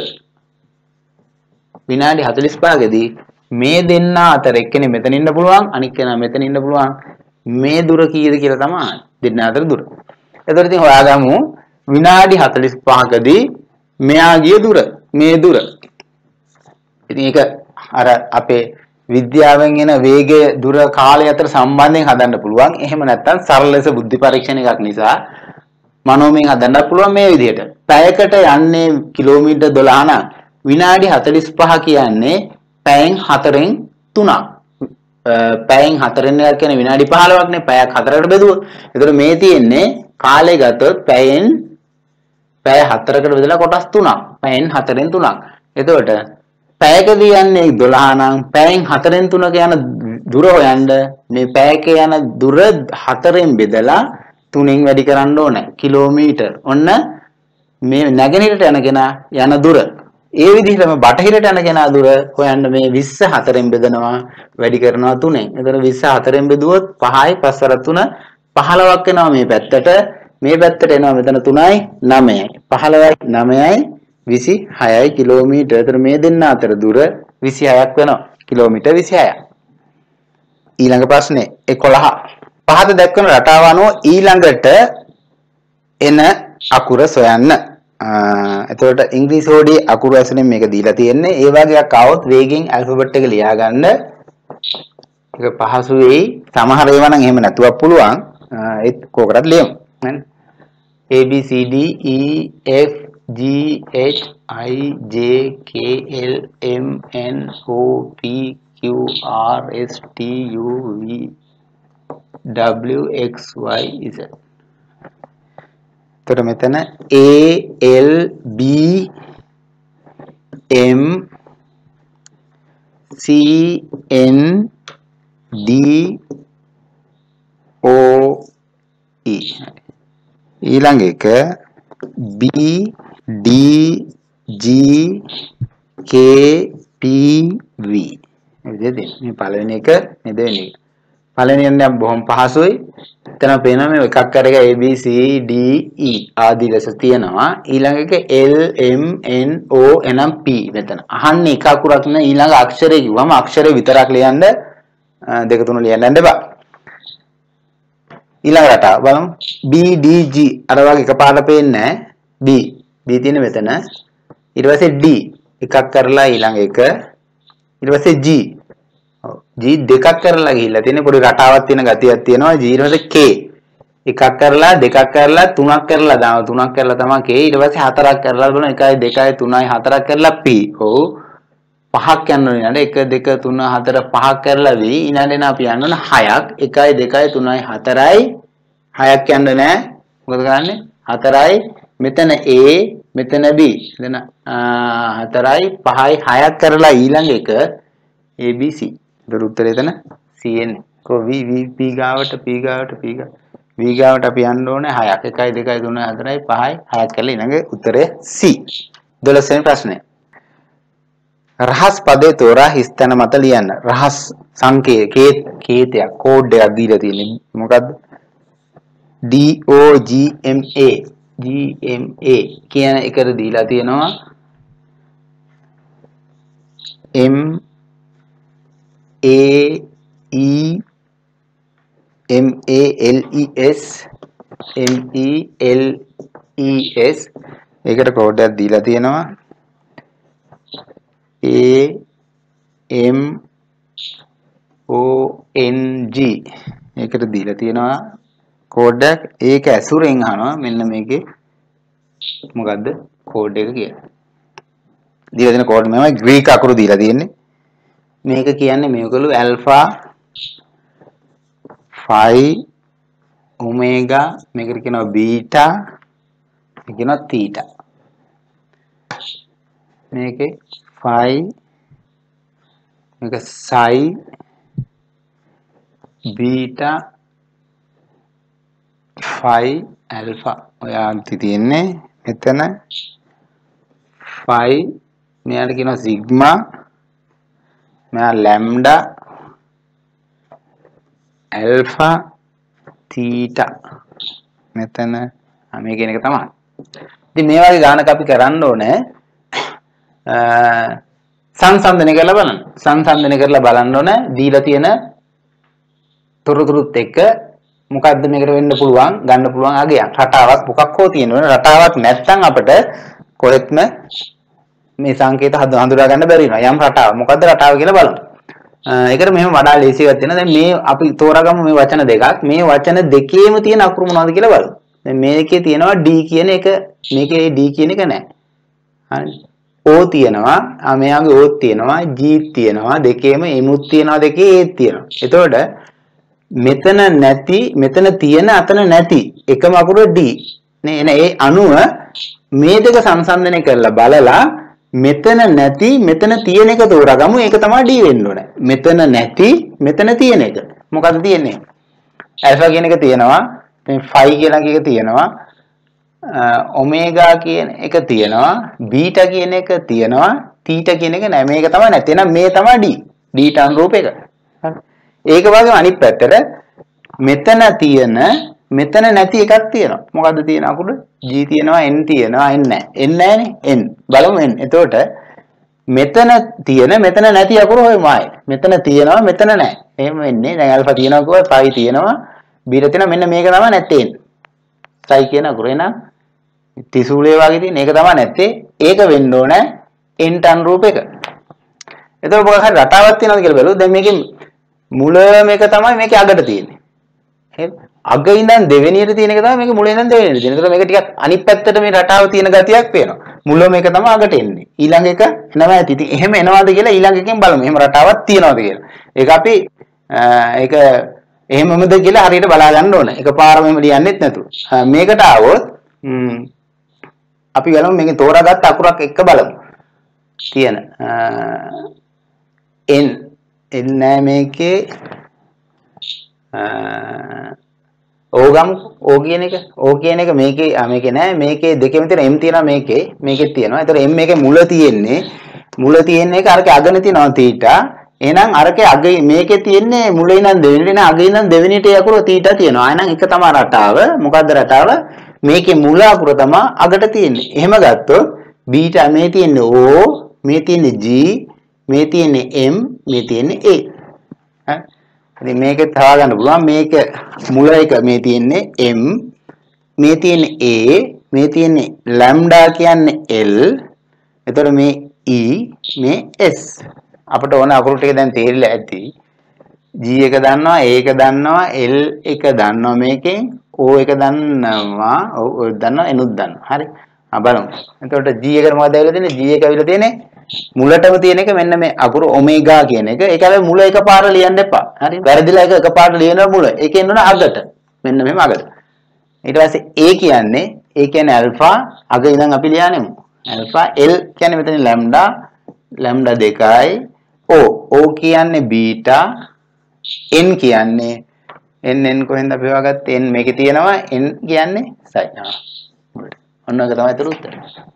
[SPEAKER 1] විනාඩි හතළිස් පහකදී මේ දෙන්න අතර එක්කෙනෙක් මෙතන ඉන්න පුළුවන් අනිත් කෙනා මෙතන ඉන්න පුළුවන්. මේ දුර කීයද කියලා තමයි දෙන්න අතර දුර. එතකොට ඉතින් හොයාගමු විනාඩි හතළිස් පහකදී මෙයා ගිය දුර මේ දුර. ඉතින් ඒක අර අපේ විද්‍යාවෙන් එන වේගය දුර කාලය අතර සම්බන්ධයෙන් හදන්න පුළුවන්. එහෙම නැත්නම් සරල ලෙස බුද්ධි පරීක්ෂණ එකක් නිසා මනෝමයෙන් හදන්න පුළුවන් මේ විදිහට. පැයකට යන්නේ කිලෝමීටර් දොළහ නම් විනාඩි හතළිස් පහ කියන්නේ පැයෙන් හතරෙන් තුනක්. පැයෙන් හතරෙන් එකක් කියන්නේ විනාඩි පහළොවක් නේ. පැයක් හතරකට බෙදුවොත්. ඒතර මේ තියෙන්නේ කාලය ගත්තොත් පැයෙන් පැය හතරකට බෙදලා කොටස් තුනක්. පැයෙන් හතරෙන් තුනක්. එතකොට පැයකදී යන්නේ දොළහ නම් පැයෙන් හතරෙන් තුනක යන දුර හොයන්න මේ පැයක යන දුර හතරෙන් බෙදලා තුනෙන් වැඩි කරන්න ඕනේ කිලෝමීටර්. ඔන්න මේ නැගෙනහිරට යන කෙනා යන දුර. ඒ විදිහටම බටහිරට යන කෙනා දුර හොයන්න මේ විස්ස හතරෙන් බෙදනවා වැඩි කරනවා තුනෙන්. එතකොට විස්ස හතරෙන් බෙදුවොත් පහයි පස්වර තුන පහළොවක් වෙනවා මේ පැත්තට. මේ පැත්තට එනවා මෙතන තුනයි නවයයි. පහළොවයි නවයයි විසිහයයි කිලෝමීටර්. එතකොට මේ දෙන්න අතර දුර විසිහයක් වෙනවා. කිලෝමීටර් විසිහයක්. ඊළඟ ප්‍රශ්නේ එකොළහ. පහත දැක්වන රටාව අනුව ඊළඟට එන අකුර සොයන්න. එතකොට ඉංග්‍රීසි හොඩේ අකුරු ඇසුරෙන් මේක දීලා තියෙන්නේ. ඒ වගේ එකක් આવොත් වේගෙන් ඇල්ෆබෙට් එක ලියා ගන්න. ඒක පහසු වෙයි. සමහර ඒවා නම් එහෙම නැතුවක් පුළුවන්. ඒත් කෝකටත් ලියමු. හරි. A B C D E F G H I J K L M N O P Q R S T U V W X Y Z. එතකොට මෙතන A L B M C N D O E. ඊළඟ එක B D G K P V. විදිහට මේ පළවෙනි එක මේ දෙවෙනි එක. පළවෙනි එක නම් බොහොම පහසුයි. එතන පේනවා මේ එකක් අරගෙන A B C D E ආදී ලෙස තියෙනවා. ඊළඟ එක L M N O එනම් P මෙතන. අහන්නේ එක අකුරක් නේ ඊළඟ අක්ෂරය කිව්වම අක්ෂරය විතරක් ලියන්න දෙක තුන ලියන්න යන්න එපා. ඊළඟ රටාව බලමු B D G අර වගේ එකපාරට පේන්නේ නැහැ. B B තියෙන මෙතන. ඊට පස්සේ D එකක් කරලා ඊළඟ එක. ඊට පස්සේ G G දෙකක් කරලා ගිහිල්ලා තියෙන පොඩි රටාවක් තියෙන ගතියක් තියෙනවා. G ඊට පස්සේ K එකක් කරලා දෙකක් කරලා තුනක් කරලා දානවා. තුනක් කරලා තමයි K. ඊට පස්සේ හතරක් කරලා බලන එකයි දෙකයි තුනයි හතරක් කරලා P. ඔව් පහක් යනවා නේද? එක දෙක තුන හතර පහක් කරලා V. ඊළඟට එන අපි යන්න ඕන හයක්. එකයි දෙකයි තුනයි හතරයි හයක් යන්න නෑ. මොකද කරන්නේ? හතරයි මෙතන A මෙතන B. එතන හතරයි පහයි හයක් කරලා ඊළඟ එක A B C. ඒතර උත්තරේ එතන C එන්නේ. කො V V P ගාවට P ගාවට P ගාවට V ගාවට අපි යන්න ඕනේ හයක්. එකයි දෙකයි තුනයි හතරයි පහයි හයක් කරලා ඊළඟ උත්තරේ C. දොළොස් වෙනි ප්‍රශ්නේ. රහස් පදේ තෝරා හිස්තැන මත ලියන්න. රහස් සංකේතයක් කේතයක් කෝඩ් එකක් දීලා තියෙන්නේ. මොකද්ද? D O G M A G M A කියන එකට දීලා තියෙනවා M A E M A L E S M E L E S ඒකට කෝඩ් එකක් දීලා තියෙනවා A M O N G ඒකට දීලා තියෙනවා කෝඩ් එක. ඒක ඇසුරෙන් අහනවා මෙන්න මේකේ මොකද්ද කෝඩ් එක කියලා. දීලා තියෙන කෝඩ් මෙමය ග්‍රීක අකුරු දීලා තියෙන්නේ. මේක කියන්නේ මේකලු ඇල්ෆා ෆයි ඔමේගා මේකට කියනවා බීටා මේක කියනවා තීටා. මේකේ ෆයි මේක සයි බීටා ෆයි ඇල්ෆා ඔය අන්ති තියෙන්නේ මෙතන ෆයි මෙයාට කියනවා සිග්මා මෙයා ලැම්ඩා ඇල්ෆා තීටා මෙතන මේ කියන එක තමයි. ඉතින් මේ වගේ ගානක් අපි කරන්න ඕනේ සංසන්දනය කරලා බලන්න. සංසන්දනය කරලා බලන්න ඕනේ දීලා තියෙන තොරතුරුත් එක්ක මොකද්ද මේකට වෙන්න පුළුවන් ගන්න පුළුවන් අගයක් රටාවක් මොකක් හෝ තියෙනවනේ. රටාවක් නැත්නම් අපිට කොහෙත්ම මේ සංකේත හඳුනා ගන්න බැරි වෙනවා. යම් රටාවක් මොකද්ද රටාව කියලා බලමු. ඒකට මෙහෙම වඩා ලේසියක් තියෙනවා. දැන් මේ අපි තෝරාගමු මේ වචන දෙකක්. මේ වචන දෙකේම තියෙන අකුරු මොනවද කියලා බලමු. දැන් මේකේ තියෙනවා D කියන එක මේකේ D කියන එක නැහැ. හරි. O තියෙනවා. ආ මෙයාගේ O තියෙනවා. G තියෙනවා. දෙකේම එමුත් තියෙනවා දෙකේ A තියෙනවා. එතකොට මෙතන නැති මෙතන තියෙන අතන නැති එකම අකුර D නේ. එන ඒ අනුව මේ දෙක සංසන්දනය කරලා බලලා මෙතන නැති මෙතන තියෙන එක තෝරාගමු. ඒක තමයි D වෙන්න ඕනේ. මෙතන නැති මෙතන තියෙන එක. මොකද්ද තියෙන්නේ? ඇල්ෆා කියන එක තියෙනවා. මේ ෆයි කියලා එක තියෙනවා. ඔමේගා කියන එක තියෙනවා. බීටා කියන එක තියෙනවා. තීටා කියන එක නැහැ. මේක තමයි නැති. එහෙනම් මේ තමයි D. D ට අනුරූප එක. හරි. ඒක වගේම අනිත් පැත්තට මෙතන තියෙන මෙතන නැති එකක් තියෙනවා. මොකද්ද තියෙන අකුර? G තියෙනවා N තියෙනවා N නැහැ. N නැහැනේ N. බලමු N. එතකොට මෙතන තියෙන මෙතන නැති අකුර හොයමු ආයේ. මෙතන තියෙනවා මෙතන නැහැ. එහෙම වෙන්නේ. දැන් ඇල්ෆා තියෙනවා කිව්වා ෆයි තියෙනවා බීටා තියෙනවා මෙන්න මේක තමයි නැත්තේ. සයි කියන අකුර එනවා තිසුලේ වගේ තියෙන ඒක තමයි නැත්තේ. ඒක වෙන්න ඕනේ N ට අනුරූප එක. එතකොට මොකක් හරි රටාවක් තියෙනවද කියලා බලමු. දැන් මේකේ මුල මේක තමයි මේකේ අගට තියෙන්නේ. හරි. අග ඉඳන් දෙවෙනියට තියෙන එක තමයි මේක මුල ඉඳන් දෙවෙනියට තියෙන. ඒතර මේක ටිකක් අනිත් පැත්තට මේ රටාව තියෙන ගතියක් පේනවා. මුල මේක තමයි අගට එන්නේ. ඊළඟ එක එනවා ඇති. ඉතින් එහෙම එනවාද කියලා ඊළඟ එකෙන් බලමු. එහෙම රටාවක් තියනවාද කියලා. ඒක අපි ඒක එහෙමමද කියලා හරියට බලා ගන්න ඕන. එකපාරම එහෙම ලියන්නෙත් නැතුව. මේකට ආවොත් අපි බලමු මේකේ තෝරාගත්ත අකුරක් එක්ක බලමු. තියෙන n n නෑ මේකේ ඕගම් ඕ කියන එක ඕ කියන එක මේකේ මේකේ නෑ මේකේ දෙකෙම තියෙන m තියෙනවා මේකේ මේකෙත් තියෙනවා. ඒතර m එකේ මුල තියෙන්නේ මුල තියෙන්නේ ඒක අරකේ අගනේ තියෙනවා තීටා. එහෙනම් අරකේ අග මේකේ තියෙන්නේ මුල ඉඳන් දෙවෙනිට නේ අග ඉඳන් දෙවෙනිට යකුර තීටා තියෙනවා. එහෙනම් එක තමයි රටාව. මොකද්ද රටාව? මේකේ මුල අකුර තමයි අගට තියෙන්නේ. එහෙම ගත්තොත් බීටා මේ තියෙන්නේ O මේ තියෙන්නේ G මේ තියෙන්නේ M මේ තියෙන්නේ A. හරි. ඉතින් මේක තවා ගන්න පුළුවන් මේක මුල එක මේ තියෙන්නේ M මේ තියෙන්නේ A මේ තියෙන්නේ lambda කියන්නේ L එතකොට මේ E මේ S අපිට ඕන අකුරු ටික දැන් තේරිලා ඇති G එක දන්නවා A එක දන්නවා L එක දන්නවා මේකෙන් O එක දන්නවා ඔව් දන්නවා N උත් දන්නවා හරි ආ බලමු එතකොට G එකට මොකද ඇවිල්ලා තියෙන්නේ G එක ඇවිල්ලා තියෙන්නේ මුලටම තියෙන එක මෙන්න මේ අකුරු ඔමේගා කියන එක. ඒක හැබැයි මුල එකපාර ලියන්න එපා. හරි. වැරදිලා එක එකපාරට ලියනවා මුල. ඒකෙන් එන්න අගට. මෙන්න මෙහෙම අගට. ඊට පස්සේ A කියන්නේ A කියන්නේ ඇල්ෆා අග ඉඳන් අපි ලියන්නේ. ඇල්ෆා L කියන්නේ මෙතන ලැම්ඩා ලැම්ඩා දෙකයි. O O කියන්නේ බීටා N කියන්නේ N N කොහෙන්ද අපි හොයාගත්තේ N මේකේ තියෙනවා N කියන්නේ සයි. ආ. ඔන්න ඔක තමයි ඒතර උත්තරය.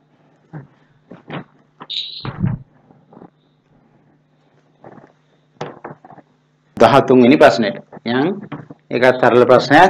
[SPEAKER 1] දහතුන් වෙනි ප්‍රශ්නෙට. යන් ඒකත් සරල ප්‍රශ්නයක්.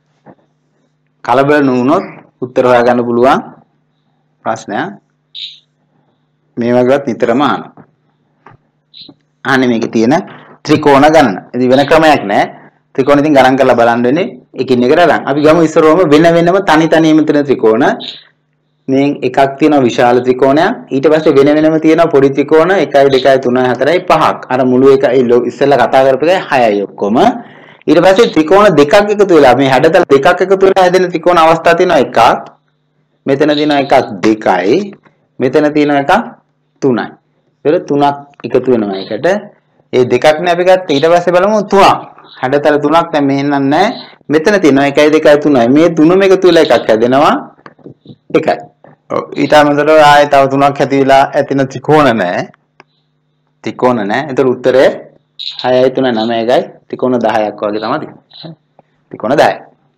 [SPEAKER 1] කලබල නුනොත් උත්තර හොයාගන්න පුළුවන් ප්‍රශ්නයක්. මේ වගේවත් නිතරම අහනවා. අහන්නේ මේකේ තියෙන ත්‍රිකෝණ ගණන. ඉතින් වෙන ක්‍රමයක් නැහැ. ත්‍රිකෝණ ඉතින් ගණන් කරලා බලන්න වෙන්නේ එකින් එකට අරන්. අපි ගමු ඉස්සරවම වෙන වෙනම තනි තනියම තියෙන ත්‍රිකෝණ. මේ එකක් තියෙනවා විශාල ත්‍රිකෝණයක් ඊට පස්සේ වෙන වෙනම තියෙනවා පොඩි ත්‍රිකෝණ එකයි දෙකයි තුනයි හතරයි පහක් අර මුළු එක ඉස්සෙල්ලා කතා කරපු එකයි හයයි ඔක්කොම ඊට පස්සේ ත්‍රිකෝණ දෙකක් එකතු වෙලා මේ හැඩතල දෙකක් එකතු වෙලා හැදෙන ත්‍රිකෝණ අවස්ථා තියෙනවා එකක් මෙතන තියෙනවා එකක් දෙකයි මෙතන තියෙනවා එකක් තුනයි ඒක තුනක් එකතු වෙනවා එකට ඒ දෙකක් නේ අපි ගත්තා ඊට පස්සේ බලමු තුනක් හැඩතල තුනක් දැන් මෙහෙන් නැහැ මෙතන තියෙනවා එකයි දෙකයි තුනයි මේ තුනම එකතු වෙලා එකක් හැදෙනවා එකයි ඊට අමතරව ආයෙ තව තුනක් ඇතිලා ඇතින ත්‍රිකෝණ නැහැ. ත්‍රිකෝණ නැහැ. ඒතර උත්තරය හයයි තුනයි නවයයි ත්‍රිකෝණ දහයක් වගේ තමයි තියෙන්නේ. ත්‍රිකෝණ දහය.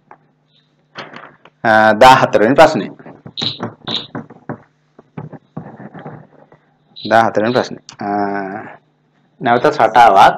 [SPEAKER 1] දහහතර වෙනි ප්‍රශ්නේ. දහහතර වෙනි ප්‍රශ්නේ. නැවත රටාවක්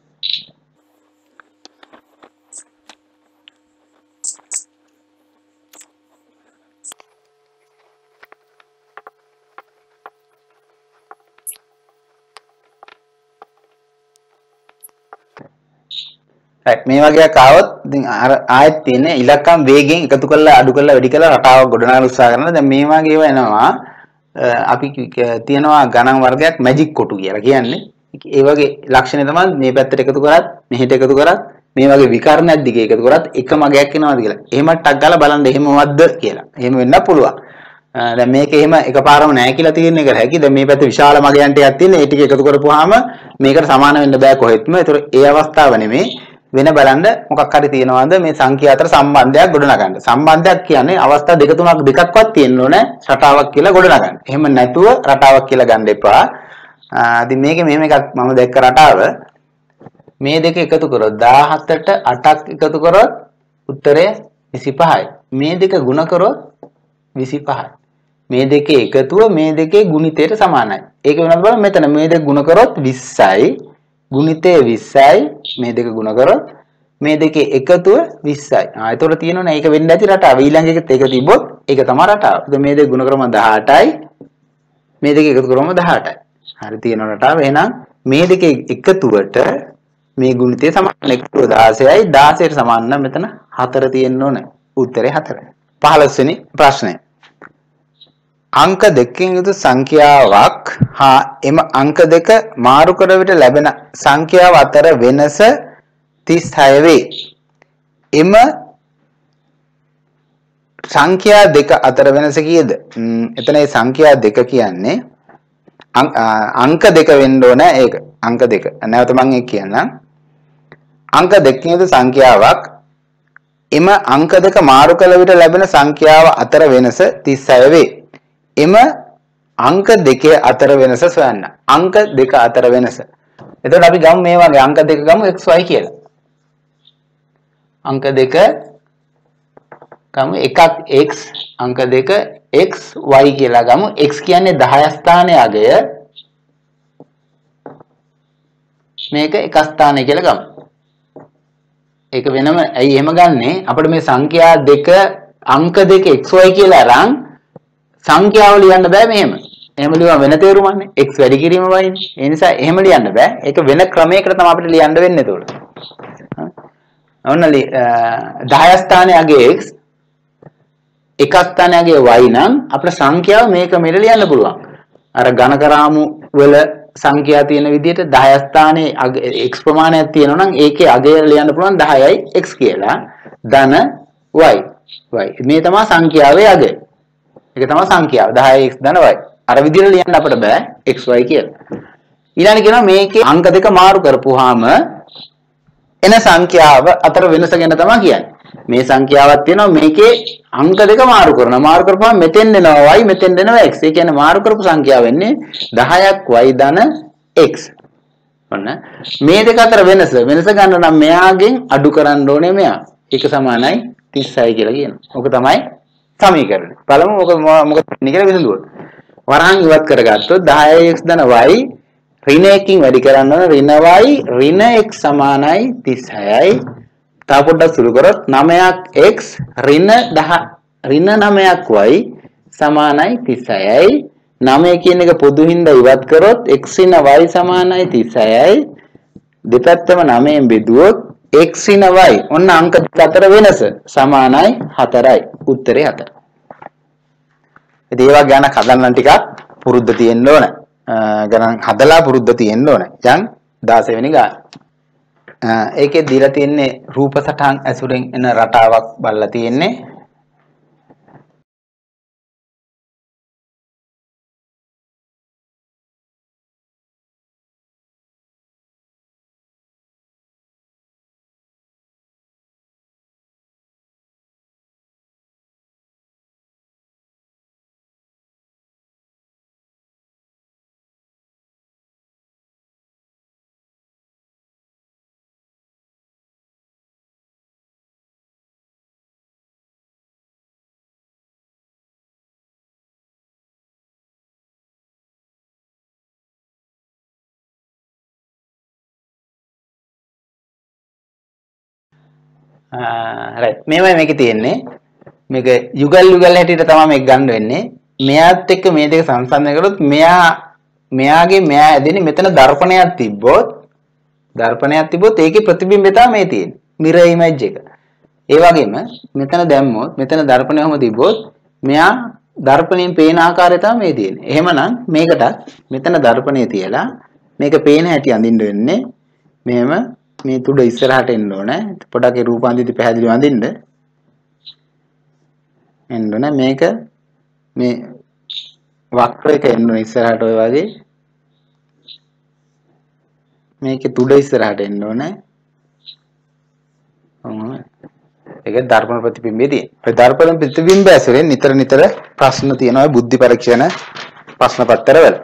[SPEAKER 1] මේ වගේක් ආවොත් ඉතින් ආයෙත් තියෙන්නේ ඉලක්කම් වේගයෙන් එකතු කරලා අඩු කරලා වැඩි කරලා රටාවක් ගොඩනගන්න උත්සාහ කරනවා. දැන් මේ වගේ ඒවා එනවා. අපි තියෙනවා ගණන් වර්ගයක් මැජික් කොටු කියලා කියන්නේ. ඒ වගේ ලක්ෂණ තමයි මේ පැත්තට එකතු කරත් මෙහෙට එකතු කරත් මේ වගේ විකර්ණයක් දිගේ එකතු කරත් එක මගයක් එනවාද කියලා. එහෙම ටක් ගාලා බලන්න එහෙමවත්ද කියලා. එහෙම වෙන්න පුළුවන්. දැන් මේක එහෙම එකපාරම නැහැ කියලා තියෙන එක හැකි. දැන් මේ පැත්තේ විශාල මගයන් ටිකක් තියෙන. ඒ ටික එකතු කරපුවාම මේකට සමාන වෙන්න බෑ කොහෙත්ම. ඒතර ඒ අවස්ථාව නෙමෙයි. වෙන බලන්න මොකක් හරි තියෙනවද මේ සංඛ්‍යා අතර සම්බන්ධයක් ගොඩනගන්න. සම්බන්ධයක් කියන්නේ අවස්ථා දෙක තුනක් දෙකක්වත් තියෙන්න ඕනේ රටාවක් කියලා ගොඩනගන්න. එහෙම නැතුව රටාවක් කියලා ගන්න එපා. ඉතින් මේකේ මෙහෙම එකක් මම දැක්ක රටාව මේ දෙක එකතු කරොත් දහහතට අටක් එකතු කරොත් උත්තරය විසිපහයි. මේ දෙක ගුණ කරොත් විසිපහයි. මේ දෙකේ එකතුව මේ දෙකේ ගුණිතයට සමානයි. ඒක වෙනත් බලන්න මෙතන මේ දෙක ගුණ කරොත් විස්සයි. ගුණිතය විස්සයි මේ දෙක ගුණ කරොත් මේ දෙකේ එකතුව විස්සයි. ආ ඒතකොට තියෙනවනේ ඒක වෙන්න ඇති රටාව. ඊළඟ එකෙත් ඒක තිබ්බොත් ඒක තමයි රටාව. ඒක මේ දෙක ගුණ කරම දහඅටයි මේ දෙක එකතු කරම දහඅටයි. හරි තියෙන රටාව. එහෙනම් මේ දෙකේ එකතුවට මේ ගුණිතය සමාන එකතුව දහසයයි දහසයට සමාන නම් මෙතන හතර තියෙන්න ඕනේ. උත්තරේ හතර. පහළොස් වෙනි ප්‍රශ්නය. අංක දෙකකින් යුතු සංඛ්‍යාවක් හා එම අංක දෙක මාරු කර විට ලැබෙන සංඛ්‍යාව අතර වෙනස තිස් හය වේ. එම සංඛ්‍යා දෙක අතර වෙනස කීයද? එතන මේ සංඛ්‍යා දෙක කියන්නේ අංක දෙක වෙන්න ඕන ඒක. අංක දෙක. නැවත මම ඒක කියන්නම්. අංක දෙකේද සංඛ්‍යාවක් එම අංක දෙක මාරු කළ විට ලැබෙන සංඛ්‍යාව අතර වෙනස තිස් හය වේ. එම අංක දෙකේ අතර වෙනස සොයන්න. අංක දෙක අතර වෙනස. එතකොට අපි ගමු මේ වගේ අංක දෙක ගමු xy කියලා. අංක දෙක ගමු එකක් x අංක දෙක xy කියලා ගමු. x කියන්නේ දහය ස්ථානයේ අගය. මේක එක ස්ථානය කියලා ගමු. ඒක වෙනම ඇයි එහෙම ගන්නෙ? අපිට මේ සංඛ්‍යා දෙක අංක දෙක xy කියලා අරන් සංඛ්‍යාව ලියන්න බෑ මෙහෙම. එහෙම ලියුවම වෙන තේරුමන්නේ. x වැඩි කිරීම වයිනේ. ඒ නිසා එහෙම ලියන්න බෑ. ඒක වෙන ක්‍රමයකට තමයි අපිට ලියන්න වෙන්නේ ඒතකොට. ඔන්න දහය ස්ථානයේ අගය x එක ස්ථානයේ අගය y නම් අපිට සංඛ්‍යාව මේක මෙල ලියන්න පුළුවන්. අර ඝනකරාමු වල සංඛ්‍යා තියෙන විදිහට දහය ස්ථානයේ x ප්‍රමාණයක් තියෙනවා නම් ඒකේ අගය ලියන්න පුළුවන් දහයයි x කියලා. ධන y y මේ තමයි සංඛ්‍යාවේ අගය. ඒක තමයි සංඛ්‍යාව දහයයි x ධන y. අර විදිහට ලියන්න අපිට බෑ xy කියලා. ඊළඟ කියනවා මේකේ අංක දෙක මාරු කරපුවාම එන සංඛ්‍යාව අතර වෙනස ගැන තමයි කියන්නේ. මේ සංඛ්‍යාවක් තියෙනවා මේකේ අංක දෙක මාරු කරනවා. මාරු කරපුවාම මෙතෙන් එනවා y මෙතෙන් එනවා x. ඒ කියන්නේ මාරු කරපු සංඛ්‍යාව වෙන්නේ දහයක් y ධන x. ඔන්න මේ දෙක අතර වෙනස වෙනස ගන්න නම් මෙයාගෙන් අඩු කරන්න ඕනේ මෙයා. ඒක සමානයි තිස් හය කියලා කියනවා. ඕක තමයි සමීකරණය. බලමු මොකද මොකද වෙන්නේ කියලා විසඳුවා. වරහන් ඉවත් කරගත්තොත් දහයයි x ධන y ඍණ එකකින් වැඩි කරන්න ඕන ඍණ y ඍණ x සමානයි තිස් හයයි. තව පොඩ්ඩක් සුළු කරොත් නවයක් x ඍණ දහ ඍණ නවයක් y සමානයි තිස් හයයි. නවය කියන එක පොදු හින්දා ඉවත් කරොත් x ඍණ y සමානයි තිස් හයයි. දෙපැත්තම නවයෙන් බෙදුවොත් x ඍණ y ඔන්න අංක දෙක අතර වෙනස සමානයි හතරයි. උත්තරේ හතර. ඉතින් ඒවා ගැන හදන්න ටිකක් පුරුද්ද තියෙන්න ඕන. ගණන් හදලා පුරුද්ද තියෙන්න ඕන. දැන් දාස වෙනි ගාන. ඒකේ දීලා තියෙන්නේ රූප සටහන් ඇසුරෙන් එන රටාවක් බලලා තියෙන්නේ. right මේවයි මේකේ තියෙන්නේ මේක යුගල් යුගල් හැටියට තමයි මේක ගන්න වෙන්නේ මෙයාත් එක්ක මේ දෙක සංසන්දනය කරොත් මෙයා මෙයාගේ මෙයා ඇදෙන්නේ මෙතන දර්පණයක් තිබ්බොත් දර්පණයක් තිබ්බොත් ඒකේ ප්‍රතිබිම්බය තමයි මේ තියෙන්නේ mirror image එක ඒ වගේම මෙතන දැම්මොත් මෙතන දර්පණයම තිබ්බොත් මෙයා දර්පණයෙන් පේන ආකාරය තමයි මේ තියෙන්නේ එහෙමනම් මේකට මෙතන දර්පණය තියලා මේක පේන හැටි අඳින්න වෙන්නේ මෙහෙම මේ තුඩ ඉස්සරහට එන්න ඕනේ පොඩක් ඒ රූපාන්දිත පැහැදිලිව අඳින්න එන්න ඕනේ මේක මේ වක්‍ර එක එන්න ඕනේ ඉස්සරහට ඔය වගේ මේකේ තුඩ ඉස්සරහට එන්න ඕනේ ඔහොම ඒක දර්පණ ප්‍රතිබිම්බය තියෙන. ඒ දර්පණ ප්‍රතිබිම්බය ඇසුරෙන් නිතර නිතර ප්‍රශ්න තියෙනවා බුද්ධි පරීක්ෂණ ප්‍රශ්න පත්‍රවල.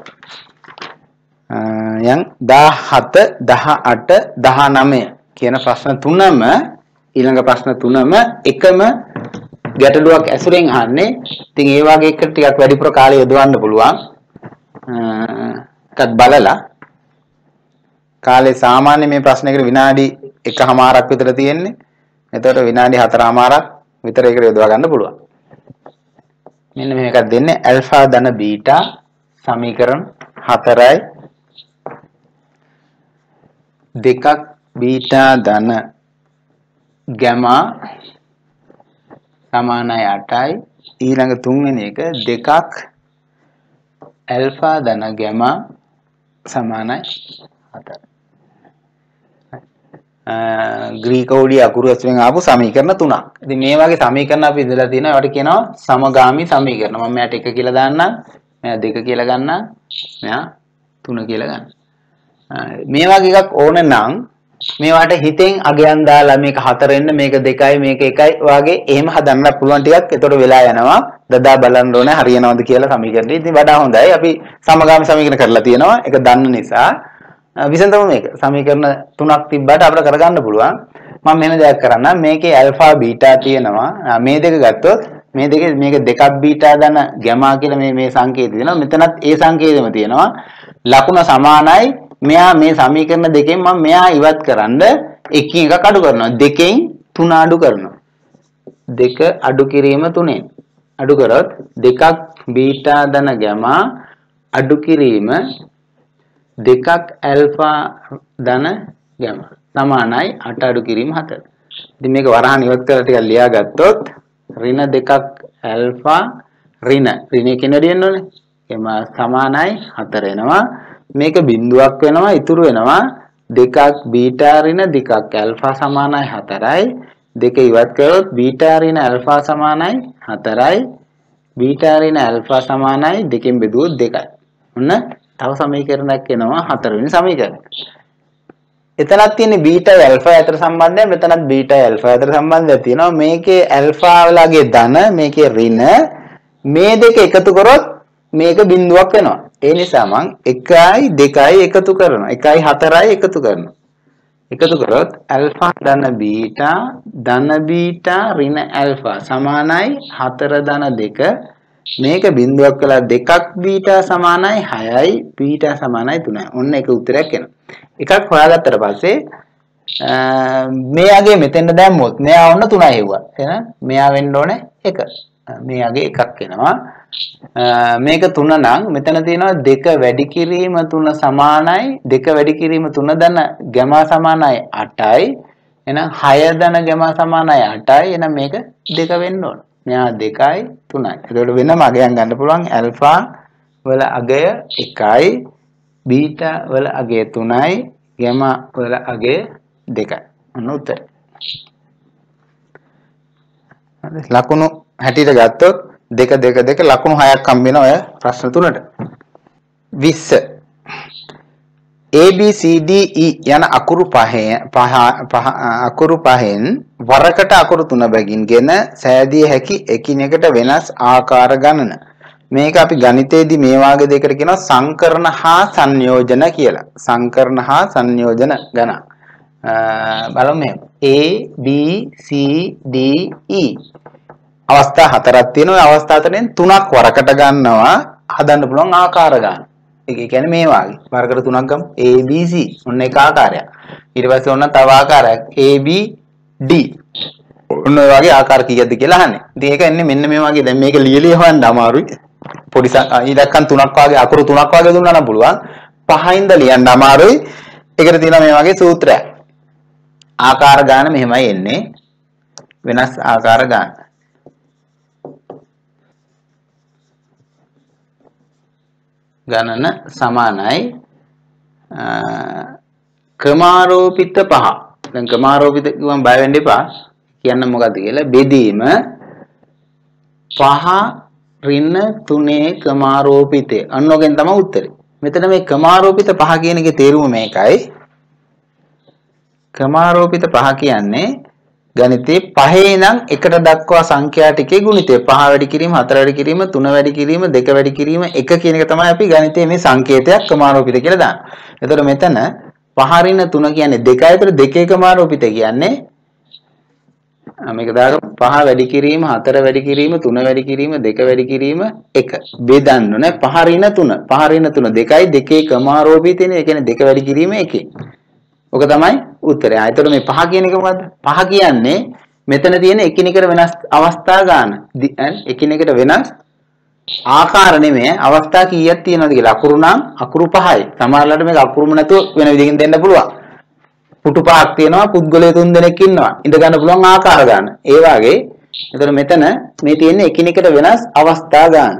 [SPEAKER 1] යන් දහහත දහඅට දහනවය කියන ප්‍රශ්න තුනම ඊළඟ ප්‍රශ්න තුනම එකම ගැටලුවක් ඇසුරෙන් අහන්නේ. ඉතින් ඒ වගේ එකට ටිකක් වැඩිපුර කාලය යොදවන්න පුළුවන්. එකක් බලලා කාලේ සාමාන්‍ය මේ ප්‍රශ්නයකට විනාඩි එකමාරක් විතර තියෙන්නේ. එතකොට විනාඩි හතරමාරක් විතර ඒකට යොදවා ගන්න පුළුවන්. මෙන්න මේකක් දෙන්නේ ඇල්ෆා ධන බීටා සමීකරණ හතරයි දෙකක් බීටා ධන ගැමා සමානයි අටයි ඊළඟ තුන්වෙනි එක දෙකක් ඇල්ෆා ධන ගැමා සමානයි හතරයි. ග්‍රීක ඕඩිය අකුරු ඇසුරෙන් ආපු සමීකරණ තුනක්. ඉතින් මේ වගේ සමීකරණ අපි ඉඳලා තියෙනවා. ඒවට කියනවා සමගාමී සමීකරණ. මම මෙයාට එක කියලා දාන්නම්. මෙයා දෙක කියලා ගන්නම්. මෙයා තුන කියලා ගන්න. මේ වගේ එකක් ඕන නම් මේවට හිතෙන් අගයන් දාලා මේක හතරෙන්න මේක දෙකයි මේක එකයි වගේ එහෙම හදන්න පුළුවන් ටිකක් එතකොට වෙලා යනවා. දදා බලන්න ඕනේ හරියනවද කියලා සමීකරණේ. ඉතින් වඩා හොඳයි. අපි සමගාමී සමීකරණ කරලා තියෙනවා. ඒක දන්න නිසා විසඳමු මේක. සමීකරණ තුනක් තිබ්බට අපිට කරගන්න පුළුවන්. මම මෙහෙම දෙයක් කරන්නම්. මේකේ ඇල්ෆා බීටා තියෙනවා. මේ දෙක ගත්තොත් මේ දෙකේ මේක දෙකක් බීටා දන ගැමා කියලා මේ මේ සංකේතය තියෙනවා. මෙතනත් ඒ සංකේතෙම තියෙනවා. ලකුණ සමානයි. මෙයා මේ සමීකරණ දෙකෙන් මම මෙයා ඉවත් කරන්න එකින් එකක් අඩු කරනවා. දෙකෙන් තුන අඩු කරනවා. දෙක අඩු කිරීම තුනෙන්. අඩු කරොත් දෙකක් බීටා දන ගැමා අඩු කිරීම දෙකක් ඇල්ෆා දන ගැමා සමානයි අට අඩු කිරීම හතර. ඉතින් මේක වරහන් ඉවත් කරලා ටිකක් ලියා ගත්තොත් ඍණ දෙකක් ඇල්ෆා ඍණ ඍණ කියන දෙන්න ඕනේ. එම සමානයි හතර එනවා. මේක බිඳුවක් වෙනවා ඉතුරු වෙනවා දෙකක් බීටා ඍණ දෙකක් ඇල්ෆා සමානයි හතරයි. දෙක ඉවත් කරොත් බීටා ඍණ ඇල්ෆා සමානයි හතරයි. බීටා ඍණ ඇල්ෆා සමානයි දෙකෙන් බෙදුවොත් දෙකයි. ඔන්න තව සමීකරණයක් එනවා හතරවෙනි සමීකරණය. එතනක් තියෙන්නේ බීටා ඇල්ෆා අතර සම්බන්ධය මෙතනත් බීටා ඇල්ෆා අතර සම්බන්ධයක් තියෙනවා. මේකේ ඇල්ෆා වලගේ ධන මේකේ ඍණ මේ දෙක එකතු කරොත් මේක බිඳුවක් වෙනවා. ඒ නිසා මම එකයි දෙකයි එකතු කරනවා. එකයි හතරයි එකතු කරනවා. එකතු කරොත් ඇල්ෆා ධන බීටා ධන බීටා ඍණ ඇල්ෆා සමානයි හතර ධන දෙක. මේක බිඳුවක් කළා දෙකක් බීටා සමානයි හයයි බීටා සමානයි තුනයි. ඔන්න ඒක උත්තරයක් එනවා. එකක් හොයාගත්තට පස්සේ මෙයාගේ මෙතෙන්ට දැම්මොත් මෙයා ඔන්න තුනයි හෙව්වා. එහෙනම් මෙයා වෙන්න ඕනේ එක. මෙයාගේ එකක් එනවා. මේක තුන නම් මෙතන තියෙනවා දෙක වැඩි කිරීම තුන සමානයි දෙක වැඩි කිරීම තුන දන ගැමා සමානයි අටයි. එහෙනම් හය දන ගැමා සමානයි අටයි. එහෙනම් මේක දෙක වෙන්න ඕන. මෙයා දෙකයි තුනයි. ඒකට වෙනම අගයන් ගන්න පුළුවන්. ඇල්ෆා වල අගය එකයි බීටා වල අගය තුනයි ගැමා වල අගය දෙකයි. අන්න උත්තරය. ලකුණු හැටියට ගත්තොත් දෙක දෙක දෙක ලකුණු හයක් හම්බ වෙනවා ඔය ප්‍රශ්න තුනට. විස්ස A B C D E යන අකුරු පහෙන් පහ අකුරු පහෙන් වරකට අකුරු තුන බැගින්ගෙන සෑදිය හැකි එකිනෙකට වෙනස් ආකාර ගණන. මේක අපි ගණිතයේදී මේ වාගේ දෙයකට කියනවා සංකරණ හා සංයෝජන කියලා. සංකරණ හා සංයෝජන ගණන්. බලමු මේ A B C D E අවස්ථා හතරක් තියෙනවා. අවස්ථා හතරෙන් තුනක් වරකට ගන්නවා හදන්න පුළුවන් ආකාර ගන්න. ඒක කියන්නේ මේ වාගේ වරකට තුනක් ගමු. A B C ඔන්න එක ආකාරයක්. ඊට පස්සේ ඔන්න තව ආකාරයක් A B D. ඔන්න ඔය වගේ ආකාර කීයක්ද කියලා අහන්නේ. ඉතින් ඒක එන්නේ මෙන්න මේ වගේ. දැන් මේක ලියලිය හොයන්න අමාරුයි. පොඩි ඉලක්කම් තුනක් වගේ අකුරු තුනක් වගේ දුන්නා නම් පුළුවන්. පහින්ද ලියන්න අමාරුයි. ඒකට තියෙනවා මේ වගේ සූත්‍රයක්. ආකාර ගන්න මෙහෙමයි එන්නේ. වෙනස් ආකාර ගන්න. ගණන සමානයි ක්‍රමාරෝපිත පහ. දැන් ක්‍රමාරෝපිත කිව්වම බය වෙන්න එපා. කියන්න මොකද්ද කියලා. බෙදීම පහ ඍණ තුනේ ක්‍රමාරෝපිතය. අන්නෝගෙන් තමයි උත්තරේ. මෙතන මේ ක්‍රමාරෝපිත පහ කියන එකේ තේරුම මේකයි. ක්‍රමාරෝපිත පහ කියන්නේ ගණිතේ පහේ ඉඳන් එකට දක්වා සංඛ්‍යා ටිකේ ගුණිතය. පහ වැඩි කිරීම, හතර වැඩි කිරීම, තුන වැඩි කිරීම, දෙක වැඩි කිරීම, එක කියන එක තමයි අපි ගණිතයේ මේ සංකේතයක් ක්‍රමාරෝපිත කියලා දාන්නේ. එතකොට මෙතන පහ ඍණ තුන කියන්නේ දෙකයි. ඒතර දෙකේ ක්‍රමාරෝපිත කියන්නේ මේක දාගමු. පහ වැඩි කිරීම, හතර වැඩි කිරීම, තුන වැඩි කිරීම, දෙක වැඩි කිරීම, එක. බෙදන්න ඕනේ. පහ ඍණ තුන. පහ ඍණ තුන දෙකයි. දෙකේ ක්‍රමාරෝපිතනේ. ඒ කියන්නේ දෙක වැඩි කිරීම එකේ. ඔක තමයි උත්තරය. ඒතකොට මේ පහ කියන එක මොකද්ද? පහ කියන්නේ මෙතන තියෙන එකිනෙකට වෙනස් අවස්ථා ගන්න. එකිනෙකට වෙනස් ආකාර නෙමෙයි අවස්ථා කීයක් තියෙනවද කියලා. අකුරු නම් අකුරු පහයි. සමහරවිට මේක අකුරුම නැතුව වෙන විදිහකින් දෙන්න පුළුවන්. පුටු පහක් තියෙනවා, පුද්ගලයෝ තුන් දෙනෙක් ඉන්නවා. ඉඳ ගන්න පුළුවන් ආකාර ගන්න. ඒ වගේ එතකොට මෙතන මේ තියෙන්නේ එකිනෙකට වෙනස් අවස්ථා ගන්න.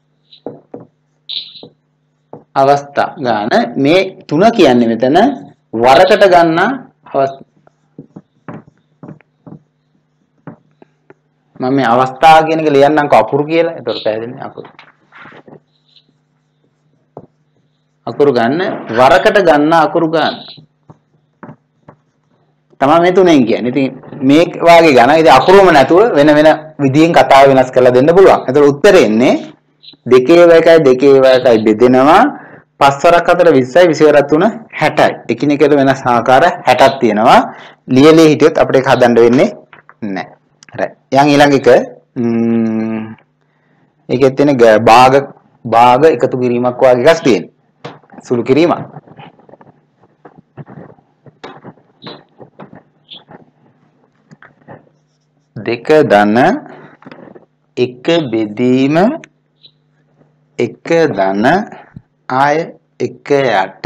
[SPEAKER 1] අවස්ථා ගන්න මේ තුන කියන්නේ මෙතන වරකට ගන්න මම මේ අවස්ථාව කියන එක ලියන්නම්කෝ අකුරු කියලා. ඒතකොට පැහැදිලිනේ අකුරු. අකුරු ගන්න වරකට ගන්න අකුරු ගන්න. තමයි මේ තුනෙන් කියන්නේ. ඉතින් මේ වාගේ ගන්න. ඉතින් අකුරුම නැතුව වෙන වෙන විදිහෙන් කතාව වෙනස් කරලා දෙන්න පුළුවන්. ඒතකොට උත්තරේ එන්නේ දෙකේ එකයි දෙකේ එකයි බෙදෙනවා පස් වරක් අතර විස්සයි විසි වරක් තුන හැටයි. එකිනෙකට වෙනස් ආකාර හැටක් තියෙනවා. ලියලේ හිටියොත් අපිට ඒක හදන්න වෙන්නේ නැහැ. හරි. යන් ඊළඟ එක ඒකෙත් තියෙන භාග භාග එකතු කිරීමක් වගේ එකක් තියෙනවා. සුළු කිරීමක්. දෙක ධන එක බෙදීම එක ධන ආය එක යට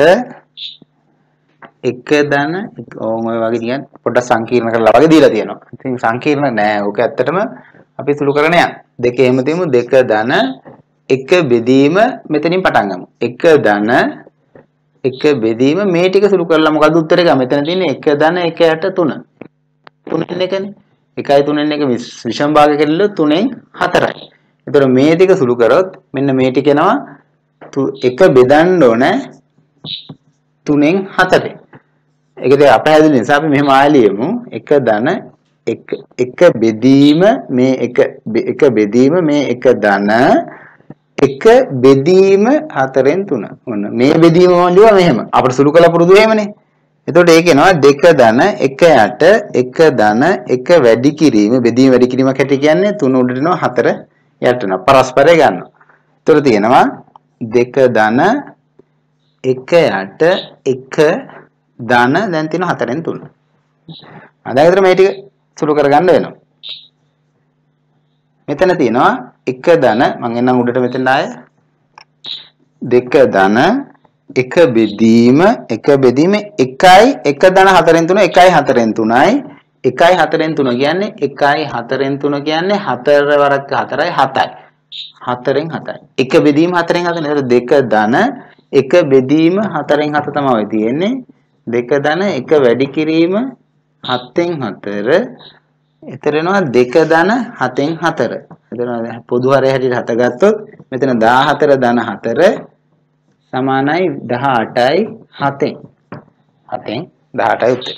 [SPEAKER 1] එක ධන ඕම ඔය වගේ නිකන් පොඩ්ඩක් සංකීර්ණ කරලා වගේ දීලා තියෙනවා. ඉතින් සංකීර්ණ නෑ. ඕක ඇත්තටම අපි සුළු කරන යන. දෙක එහෙම තියමු දෙක ධන එක බෙදීම මෙතනින් පටන් ගමු. එක ධන එක බෙදීම මේ ටික සුළු කරලා මොකද උත්තරේ ගම. මෙතන තියෙන්නේ එක ධන එක යට තුන. තුනෙන් එකනේ. එකයි තුනෙන් එක විෂම භාග කෙරෙල්ල තුනෙන් හතරයි. ඒතර මේ ටික සුළු කරොත් මෙන්න මේ ටික එනවා එක බෙදන්න ඕන තුනෙන් හතරේ. ඒක දෙක අපහැදිලි නිසා අපි මෙහෙම ආලියමු එක ධන එක එක බෙදීම මේ එක එක බෙදීම මේ එක ධන එක බෙදීම හතරෙන් තුන. ඔන්න මේ බෙදීම මම ලියුවා මෙහෙම. අපිට සුළු කළ පුරුදු එහෙමනේ. එතකොට ඒක එනවා දෙක ධන එක යට එක ධන එක වැඩි කිරීම බෙදීම වැඩි කිරීමක් හැටි කියන්නේ තුන උඩට එනවා හතර යට යනවා පරස්පරය ගන්නවා. එතකොට තියෙනවා දෙක ධන එක යට එක ධන දැන් තියෙනවා හතරෙන් තුන. දැන් විතර මේ ටික සුළු කරගන්න වෙනවා. මෙතන තියෙනවා එක ධන මම එන්නම් උඩට මෙතන ආය දෙක ධන එක බෙදීම එක බෙදීම එකයි එක ධන හතරෙන් තුන එකයි හතරෙන් තුනයි එකයි හතරෙන් තුන කියන්නේ එකයි හතරෙන් තුන කියන්නේ හතර වරක් හතරයි හතයි හතරෙන් හතයි එක බෙදීම හතරෙන් හතයි නේද දෙක ධන එක බෙදීම හතරෙන් හත තමයි තියෙන්නේ දෙක ධන එක වැඩි කිරීම හතෙන් හතර එතන එනවා දෙක ධන හතෙන් හතර එතන පොදු හරය හැටියට හත ගත්තොත් මෙතන දාහතර ධන හතර සමානයි දහඅටයි හතෙන් හතෙන් දහඅටයි උත්තර.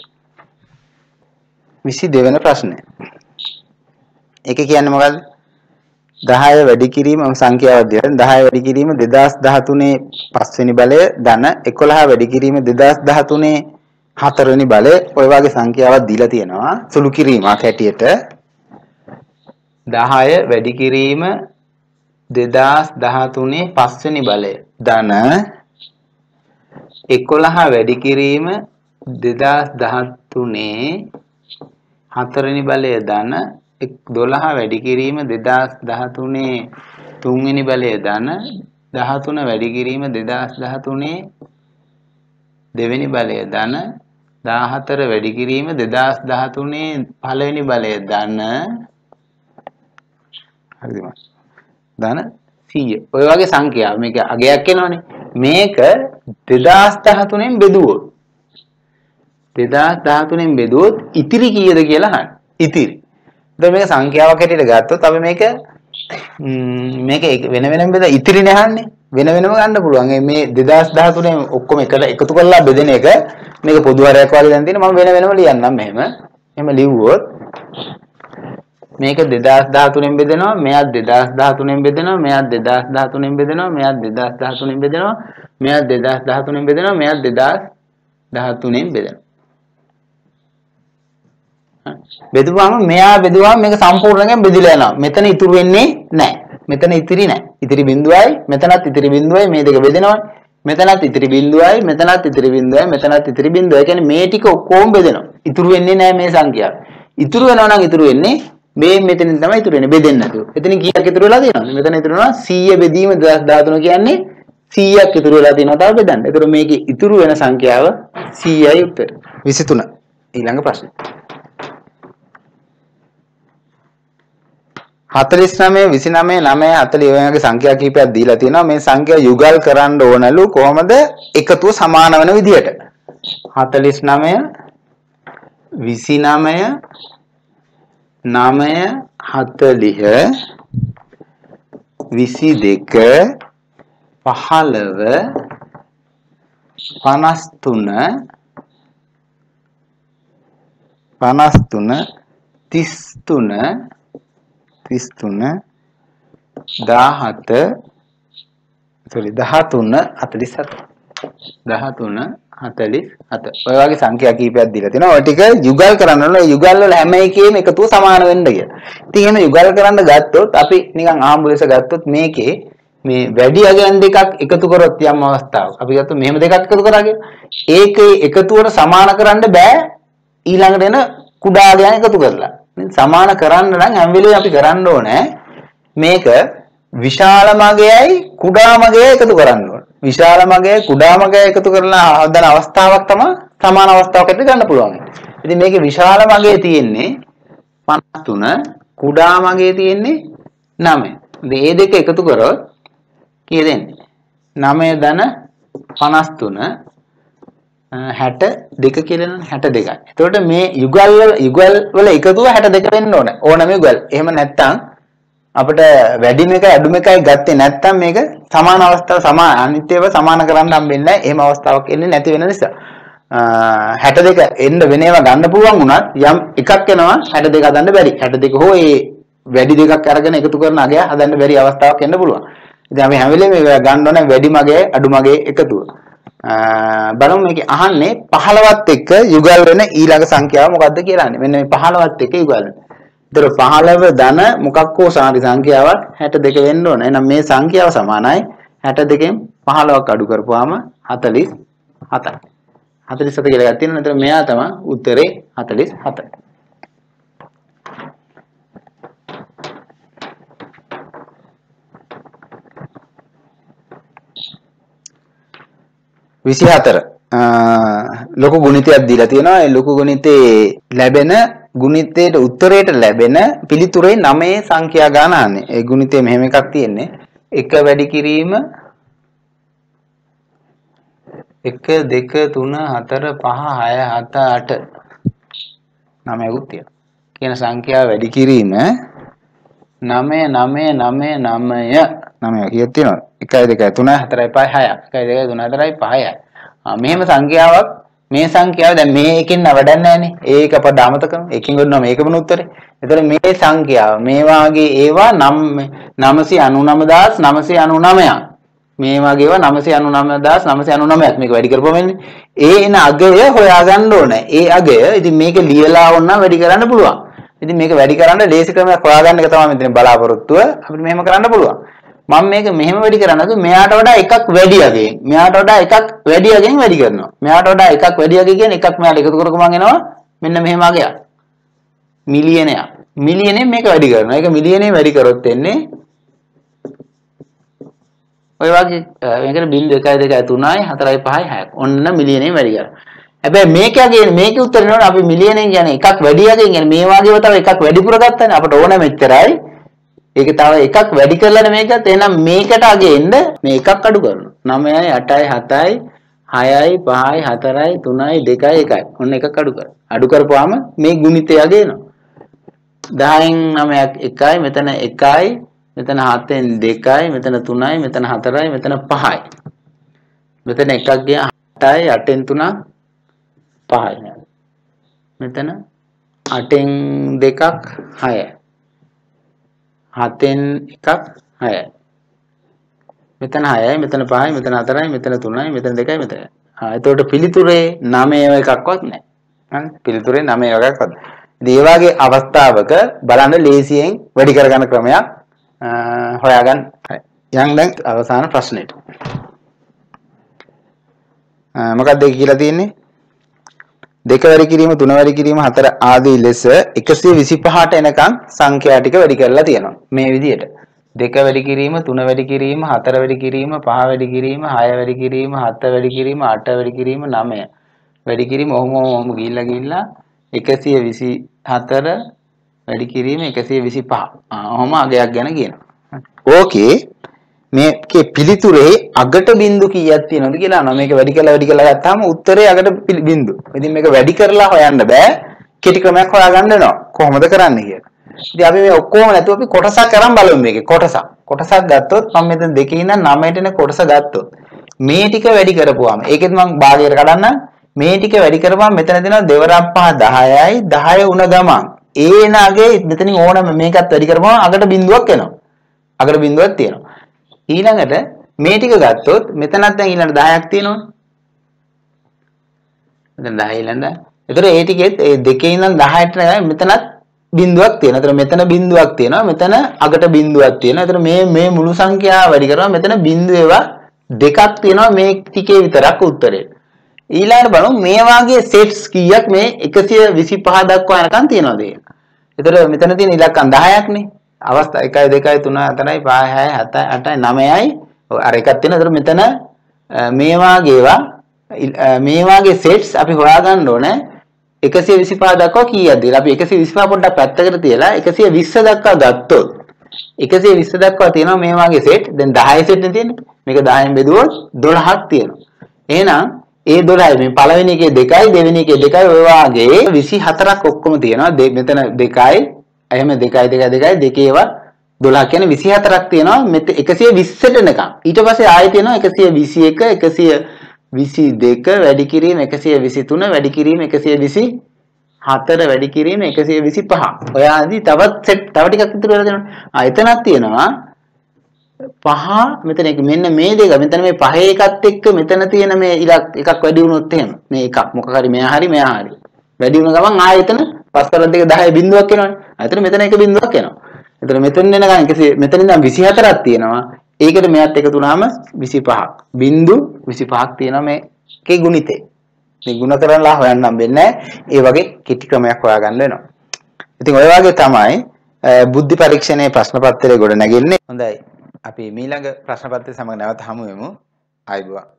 [SPEAKER 1] විසි දෙක වෙනි ප්‍රශ්නය. ඒක කියන්නේ මොකද්ද? දහය වැඩි කිරීම සංඛ්‍යාවක් දෙන්න දහය වැඩි කිරීම දෙදාස් දහතුනේ පස් වෙනි බලය ධන එකොළහ වැඩි කිරීම දෙදාස් දහතුනේ හතර වෙනි බලය ඔය වගේ සංඛ්‍යාවක් දීලා තියෙනවා සුළු කිරීමක් හැටියට දහය වැඩි කිරීම දෙදාස් දහතුනේ පස් වෙනි බලය ධන එකොළහ වැඩි කිරීම දෙදාස් දහතුනේ හතර වෙනි බලය ධන දොළහ වැඩි කිරීම දෙදාස් දහතුනේ තුන් වෙනි බලය ධන දහතුන වැඩි කිරීම දෙදාස් දහතුනේ දෙවෙනි බලය ධන දහහතර වැඩි කිරීම දෙදාස් දහතුනේ පළවෙනි බලය ධන හරිද මම ධන සීය ඔය වගේ සංඛ්‍යාව මේක අගයක් එනවනේ මේක දෙදාස් දහතුනෙන් බෙදුවොත් දෙදාස් දහතුනෙන් බෙදුවොත් ඉතිරි කීයද කියලා අහන්න ඉතිරි දැන් මේක සංඛ්‍යාවක් හැටියට ගත්තොත් අපි මේක මේක වෙන වෙනම බෙදලා ඉතිරි නැහන්නේ වෙන වෙනම ගන්න පුළුවන් මේ දෙදාස් දහතුනේ ඔක්කොම එකට එකතු කරලා බෙදෙන එක මේක පොදු හරයක් වගේ දැන් තියෙන මම වෙන වෙනම ලියන්නම් මෙහෙම එහෙම ලිව්වොත් මේක දෙදාස් දහතුනෙන් බෙදෙනවා මෙයත් දෙදාස් දහතුනෙන් බෙදෙනවා මෙයත් දෙදාස් දහතුනෙන් බෙදෙනවා මෙයත් දෙදාස් දහතුනෙන් බෙදෙනවා මෙයත් දෙදාස් දහතුනෙන් බෙදෙනවා මෙයත් දෙදාස් දහතුනෙන් බෙදෙනවා බෙදුවාම මෙයා බෙදුවාම මේක සම්පූර්ණයෙන් බෙදිලා යනවා මෙතන ඉතුරු වෙන්නේ නැහැ මෙතන ඉතිරි නැහැ ඉතිරි බිඳුවයි මෙතනත් ඉතිරි බිඳුවයි මේ දෙක බෙදෙනවා මෙතනත් ඉතිරි බිඳුවයි මෙතනත් ඉතිරි බිඳුවයි මෙතනත් ඉතිරි බිඳුවයි කියන්නේ මේ ටික ඔක්කොම බෙදෙනවා ඉතුරු වෙන්නේ නැහැ මේ සංඛ්‍යාව ඉතුරු වෙනවා නම් ඉතුරු වෙන්නේ මේ මෙතනින් තමයි ඉතුරු වෙන්නේ බෙදෙන්න නැතුව. එතන කීයක් ඉතුරු වෙලා තියෙනවද? මෙතන ඉතුරු වෙනවා සීය බෙදීම දෙදාස් දහතුන කියන්නේ සීයක් ඉතුරු වෙලා තියෙනවා තව බෙදන්න. ඒතර මේකේ ඉතුරු වෙන සංඛ්‍යාව සීයයි උත්තර. විසි තුන. ඊළඟ ප්‍රශ්නේ. හතළිස් නවය විසි නවය නවය හතළිස් වගේ සංඛ්‍යා කිහිපයක් දීලා තියෙනවා. මේ සංඛ්‍යා යුගල් කරන්න ඕනලු කොහමද එකතුව සමාන වෙන විදියට. හතළිස් නවය විසි නවය නවය හතළිහ විසි දෙක පහළව පනස් තුන පනස් තුන තිස් තුන තිස් තුන දාහත sorry දහතුන හතළිස් හත දහතුන හතළිස් හත ඔය වගේ සංඛ්‍යා කීපයක් දීලා තිනවා. ඔය ටික යුගල් කරන්න ඕන. යුගල් වල හැම එකේම එකතුව සමාන වෙන්න කියලා. ඉතින් එහෙම යුගල් කරන්න ගත්තොත් අපි නිකන් ආම්බු ලෙස ගත්තොත් මේකේ මේ වැඩි අගයන් දෙකක් එකතු කරොත් යම් අවස්ථාවක් අපි ගත්තොත් මෙහෙම දෙකක් එකතු කරා කියලා. ඒකේ එකතුවට සමාන කරන්න බෑ ඊළඟට එන කුඩා අගයන් එකතු කරලා. සමාන කරන්න නම් හැම වෙලේම අපි කරන්න ඕනේ මේක විශාල මගයයි කුඩා මගයයි එකතු කරන්න ඕන. විශාල මගයයි කුඩා මගයයි එකතු කරලා හදන අවස්ථාවක් තමයි සමාන අවස්ථාවක් ඇතුළත ගන්න පුළුවන්. ඉතින් මේකේ විශාල මගයේ තියෙන්නේ පනස් තුන, කුඩා මගයේ තියෙන්නේ නවය. ඉතින් මේ දෙක එකතු කරොත් කීයද එන්නේ? නවය ධන පනස් තුන හැට දෙක කියලා නේද? හැට දෙකයි. එතකොට මේ යුගල් වල යුගල් වල එකතුව හැට දෙක වෙන්න ඕන. ඕනම යුගල්. එහෙම නැත්නම් අපිට වැඩිම එකයි අඩුම එකයි ගත්තේ නැත්නම් මේක සමාන අවස්ථාව සමාන අනිත් ඒවා සමාන කරන්න හම්බෙන්නේ නැහැ. එහෙම අවස්ථාවක් එන්නේ නැති වෙන නිසා. හැට දෙක එන්න වෙන ඒවා ගන්න පුළුවන් වුණත් යම් එකක් එනවා හැට දෙක හදන්න බැරි. හැට දෙක හෝ ඒ වැඩි දෙකක් අරගෙන එකතු කරන අගය හදන්න බැරි අවස්ථාවක් එන්න පුළුවන්. ඉතින් අපි හැම වෙලේම මේක ගන්න ඕනේ වැඩි මගේ අඩු මගේ එකතුව. බලමු මේකේ අහන්නේ පහළවත් එක්ක යුගල් වෙන ඊළඟ සංඛ්‍යාව මොකක්ද කියලා අහන්නේ. මෙන්න මේ පහළවත් එක්ක යුගල් වෙන. ඒතර පහළව ධන මොකක් හෝ සාරි සංඛ්‍යාවක් හැට දෙක වෙන්න ඕන. එහෙනම් මේ සංඛ්‍යාව සමානයි හැට දෙකෙන් පහළොවක් අඩු කරපුවාම හතළිස් හතයි. හතළිස් හත කියලා ගත්තා තියෙනවා. ඒතර මෙයා තමයි උත්තරේ හතළිස් හත. විසි හතර ලොකු ගුණිතයක් දීලා තියෙනවා. ඒ ලොකු ගුණිතේ ලැබෙන ගුණිතයට උත්තරයට ලැබෙන පිළිතුරේ නවය සංඛ්‍යා ගාන අහන්නේ. ඒ ගුණිතේ මෙහෙම එකක් තියෙන්නේ. එක වැඩි කිරීම එක දෙක තුන හතර පහ හය හත අට නවයකුත් තියෙනවා. කියන සංඛ්‍යාව වැඩි කිරීම නවය නවය නවය නවය නවය කීයක් තියෙනවද? එකයි දෙකයි තුනයි හතරයි පහයි හයයි. එකයි දෙකයි තුනයි හතරයි පහයි. ආ මෙහෙම සංඛ්‍යාවක් මේ සංඛ්‍යාව දැන් මේ එකෙන් නවඩන්නේ නැහනේ. ඒක අපට අමතක කරමු. එකකින් ගන්නවා මේකම උත්තරේ. එතකොට මේ සංඛ්‍යාව මේ වාගේ ඒවා නවසිය අනූනව දහස් නවසිය අනූනවයක්. මේ වාගේ ඒවා නවසිය අනූනව දහස් නවසිය අනූනවයක්. මේක වැඩි කරපුවම එන්නේ. ඒ එන අගය හොයාගන්න ඕනේ. ඒ අගය ඉතින් මේක ලියලා වුණා වැඩි කරන්න පුළුවන්. ඉතින් මේක වැඩි කරන්න ලේසි ක්‍රමයක් හොයාගන්න එක තමයි මෙතන බලාපොරොත්තුව. අපිට මෙහෙම කරන්න පුළුවන්. මම මේක මෙහෙම වැඩි කරනද මෙයාට වඩා එකක් වැඩි අගෙන් මෙයාට වඩා එකක් වැඩි අගෙන් වැඩි කරනවා. මෙයාට වඩා එකක් වැඩි අගෙ කියන්නේ එකක් මෙයාට එකතු කරගමන් එනවා මෙන්න මෙහෙම අගයක්. මිලියනයක්. මිලියනෙන් මේක වැඩි කරනවා. ඒක මිලියනෙන් වැඩි කරොත් එන්නේ ඔය වගේ මේකට බිංදුව එකයි දෙකයි තුනයි හතරයි පහයි හයයි. ඔන්න මිලියනෙන් වැඩි කරනවා. හැබැයි මේකගේ මේකේ උත්තරේ නෝන අපි මිලියනෙන් කියන්නේ එකක් වැඩි අගෙන් කියන්නේ මේ වගේව තව එකක් වැඩිපුර ගත්තානේ අපට ඕන මෙච්චරයි. ඒක තව එකක් වැඩි කරලානේ මේකත්. එහෙනම් මේකට අගේ එන්න මේ එකක් අඩු කරනවා. නවයයි අටයි හතයි හයයි පහයි හතරයි තුනයි දෙකයි එකයි. ඔන්න එකක් අඩු කරා. අඩු කරපුවාම මේ ගුණිතය අගේ එනවා. දහයෙන් නවයක් එකයි මෙතන එකයි මෙතන හතෙන් දෙකයි මෙතන තුනයි මෙතන හතරයි මෙතන පහයි. මෙතන එකක් ගියා අටයි අටෙන් තුනක් පහයි. මෙතන අටෙන් දෙකක් හයයි. හතෙන් එකක් හයයි. මෙතන හයයි මෙතන පහයි මෙතන හතරයි මෙතන තුනයි මෙතන දෙකයි මෙතන. ආ එතකොට පිළිතුරේ නවය එකක්වත් නැහැ. හරි පිළිතුරේ නවය එකක්වත්. ඉතින් ඒ වගේ අවස්ථාවක බලන්න ලේසියෙන් වැඩි කරගන්න ක්‍රමයක් හොයාගන්න. යන් දැන් අවසාන ප්‍රශ්නෙට. මොකක්ද කියලා තියෙන්නේ? දෙක වැඩි කිරීම තුන වැඩි කිරීම හතර ආදී ලෙස එකසිය විසිපහට එනකන් සංඛ්‍යා ටික වැඩි කරලා තියෙනවා මේ විදිහට. දෙක වැඩි කිරීම තුන වැඩි කිරීම හතර වැඩි කිරීම පහ වැඩි කිරීම හය වැඩි කිරීම හත වැඩි කිරීම අට වැඩි කිරීම නවය වැඩි කිරීම ඔහොම ඔහොම ගිහිල්ලා ගිහිල්ලා එකසිය විසිහතර වැඩි කිරීම එකසිය විසිපහ. ආ ඔහොම අගයක් ගැන කියනවා. ඕකේ මේකේ පිළිතුරේ අගට බිංදු කීයක් තියෙනවද කියලා අහනවා. මේක වැඩි කරලා වැඩි කරලා ගත්තාම උත්තරේ අගට බිංදු. ඉතින් මේක වැඩි කරලා හොයන්න බෑ. කෙටි ක්‍රමයක් හොයාගන්න වෙනවා. කොහොමද කරන්නේ කියලා. ඉතින් අපි මේ ඔක්කොම නැතුව අපි කොටසක් අරන් බලමු මේකේ. කොටසක්. කොටසක් ගත්තොත් මම මෙතන දෙකේ ඉඳන් නවයට එන කොටස ගත්තොත් මේ ටික වැඩි කරපුවාම ඒකෙත් මම භාගයට කඩන්න මේ ටික වැඩි කරපුවාම මෙතන දෙනවා දෙවරක් පහ දහයයි දහය උන ගමන් ඒ නාගේ මෙතනින් ඕනම මේකත් වැඩි කරපුවාම අගට බිංදුවක් එනවා. අගට බිංදුවක් තියෙනවා. ඊළඟට මේ ටික ගත්තොත් මෙතනත් දැන් ඊළඟ දහයක් තියෙනවනේ. මෙතන දහය ඊළඟ. ඒතර ඒ ටිකෙත් ඒ දෙකේ ඉඳන් දහයට මෙතනත් බිංදුවක් තියෙනවා. ඒතර මෙතන බිංදුවක් තියෙනවා. මෙතන අගට බිංදුවක් තියෙනවා. ඒතර මේ මේ මුළු සංඛ්‍යාව වැඩි කරනවා. මෙතන බිංදු ඒවා දෙකක් තියෙනවා මේ ටිකේ විතරක් උත්තරේ. ඊළඟට බලමු මේ වාගේ සෙට්ස් කීයක් මේ එකසිය විසිපහ දක්වා යනකම් තියෙනවද කියලා. ඒතර මෙතන තියෙන ඉලක්කම් දහයක් නේ. අවස්ථා එකයි දෙකයි තුනයි හතරයි පහයි හයයි හතයි අටයි නවයයි අර එකක් තියෙනවා. ඒතර මෙතන මේ වාගේවා මේ වාගේ සෙට්ස් අපි හොයාගන්න ඕනේ එකසිය විසිපහ දක්වා කීයක්ද කියලා. අපි එකසිය විසිපහ පොඩ්ඩක් පැත්තකට තියලා එකසිය විස්ස දක්වා ගත්තොත් එකසිය විස්ස දක්වා තියෙනවා මේ වාගේ සෙට්. දැන් දහය සෙට් නේ තියෙන්නේ. මේක දහයෙන් බෙදුවොත් දොළහක් තියෙනවා. එහෙනම් ඒ දොළහයි මේ පළවෙනි එකේ දෙකයි දෙවෙනි එකේ දෙකයි ඔය වාගේ විසිහතරක් ඔක්කොම තියෙනවා. මෙතන දෙකයි එහෙම දෙකයි දෙකයි දෙකයි දෙකේ ඒවා දොළහ කියන්නේ විසිහතරක් තියෙනවා. මෙතන එකසිය විස්සට එනකම්. ඊට පස්සේ ආයෙ තියෙනවා එකසිය විසි එක එකසිය විසි දෙක වැඩි කිරීම එකසිය විසි තුන වැඩි කිරීම එකසිය විසි හතර වැඩි කිරීම එකසිය විසිපහ. ඔය ආදී තවත් සෙට් තව ටිකක් ඉතුරු වෙලා තියෙනවා. ආ එතනක් තියෙනවා පහ මෙතන එක මෙන්න මේ දෙක මෙතන මේ පහේ එකත් එක්ක මෙතන තියෙන මේ ඉලක්ක එකක් වැඩි වුණොත් එහෙම මේ එකක් මොකක් හරි මෙහා හරි මෙහා හරි වැඩි වුණ ගමන් ආයෙ එතන පස් කරලා දෙක දහය බිංදුවක් එනවනේ. එතන මෙතන එක බිංදුවක් එනවා. එතන මෙතන එනකන් එකසිය මෙතන ඉඳන් විසිහතරක් තියෙනවා. ඒකට මෙයත් එකතු වුණාම විසිපහක්. බිංදු විසිපහක් තියෙනවා මේකේ ගුණිතේ. මේ ගුණ කරලා හොයන්න හම්බෙන්නේ නැහැ. ඒ වගේ කිටි ක්‍රමයක් හොයාගන්න වෙනවා. ඉතින් ඔය වගේ තමයි බුද්ධි පරීක්ෂණයේ ප්‍රශ්න පත්‍රය ගොඩ නැගෙන්නේ. හොඳයි. අපි ඊළඟ ප්‍රශ්න පත්‍රය සමග නැවත හමු වෙමු. ආයුබෝවන්.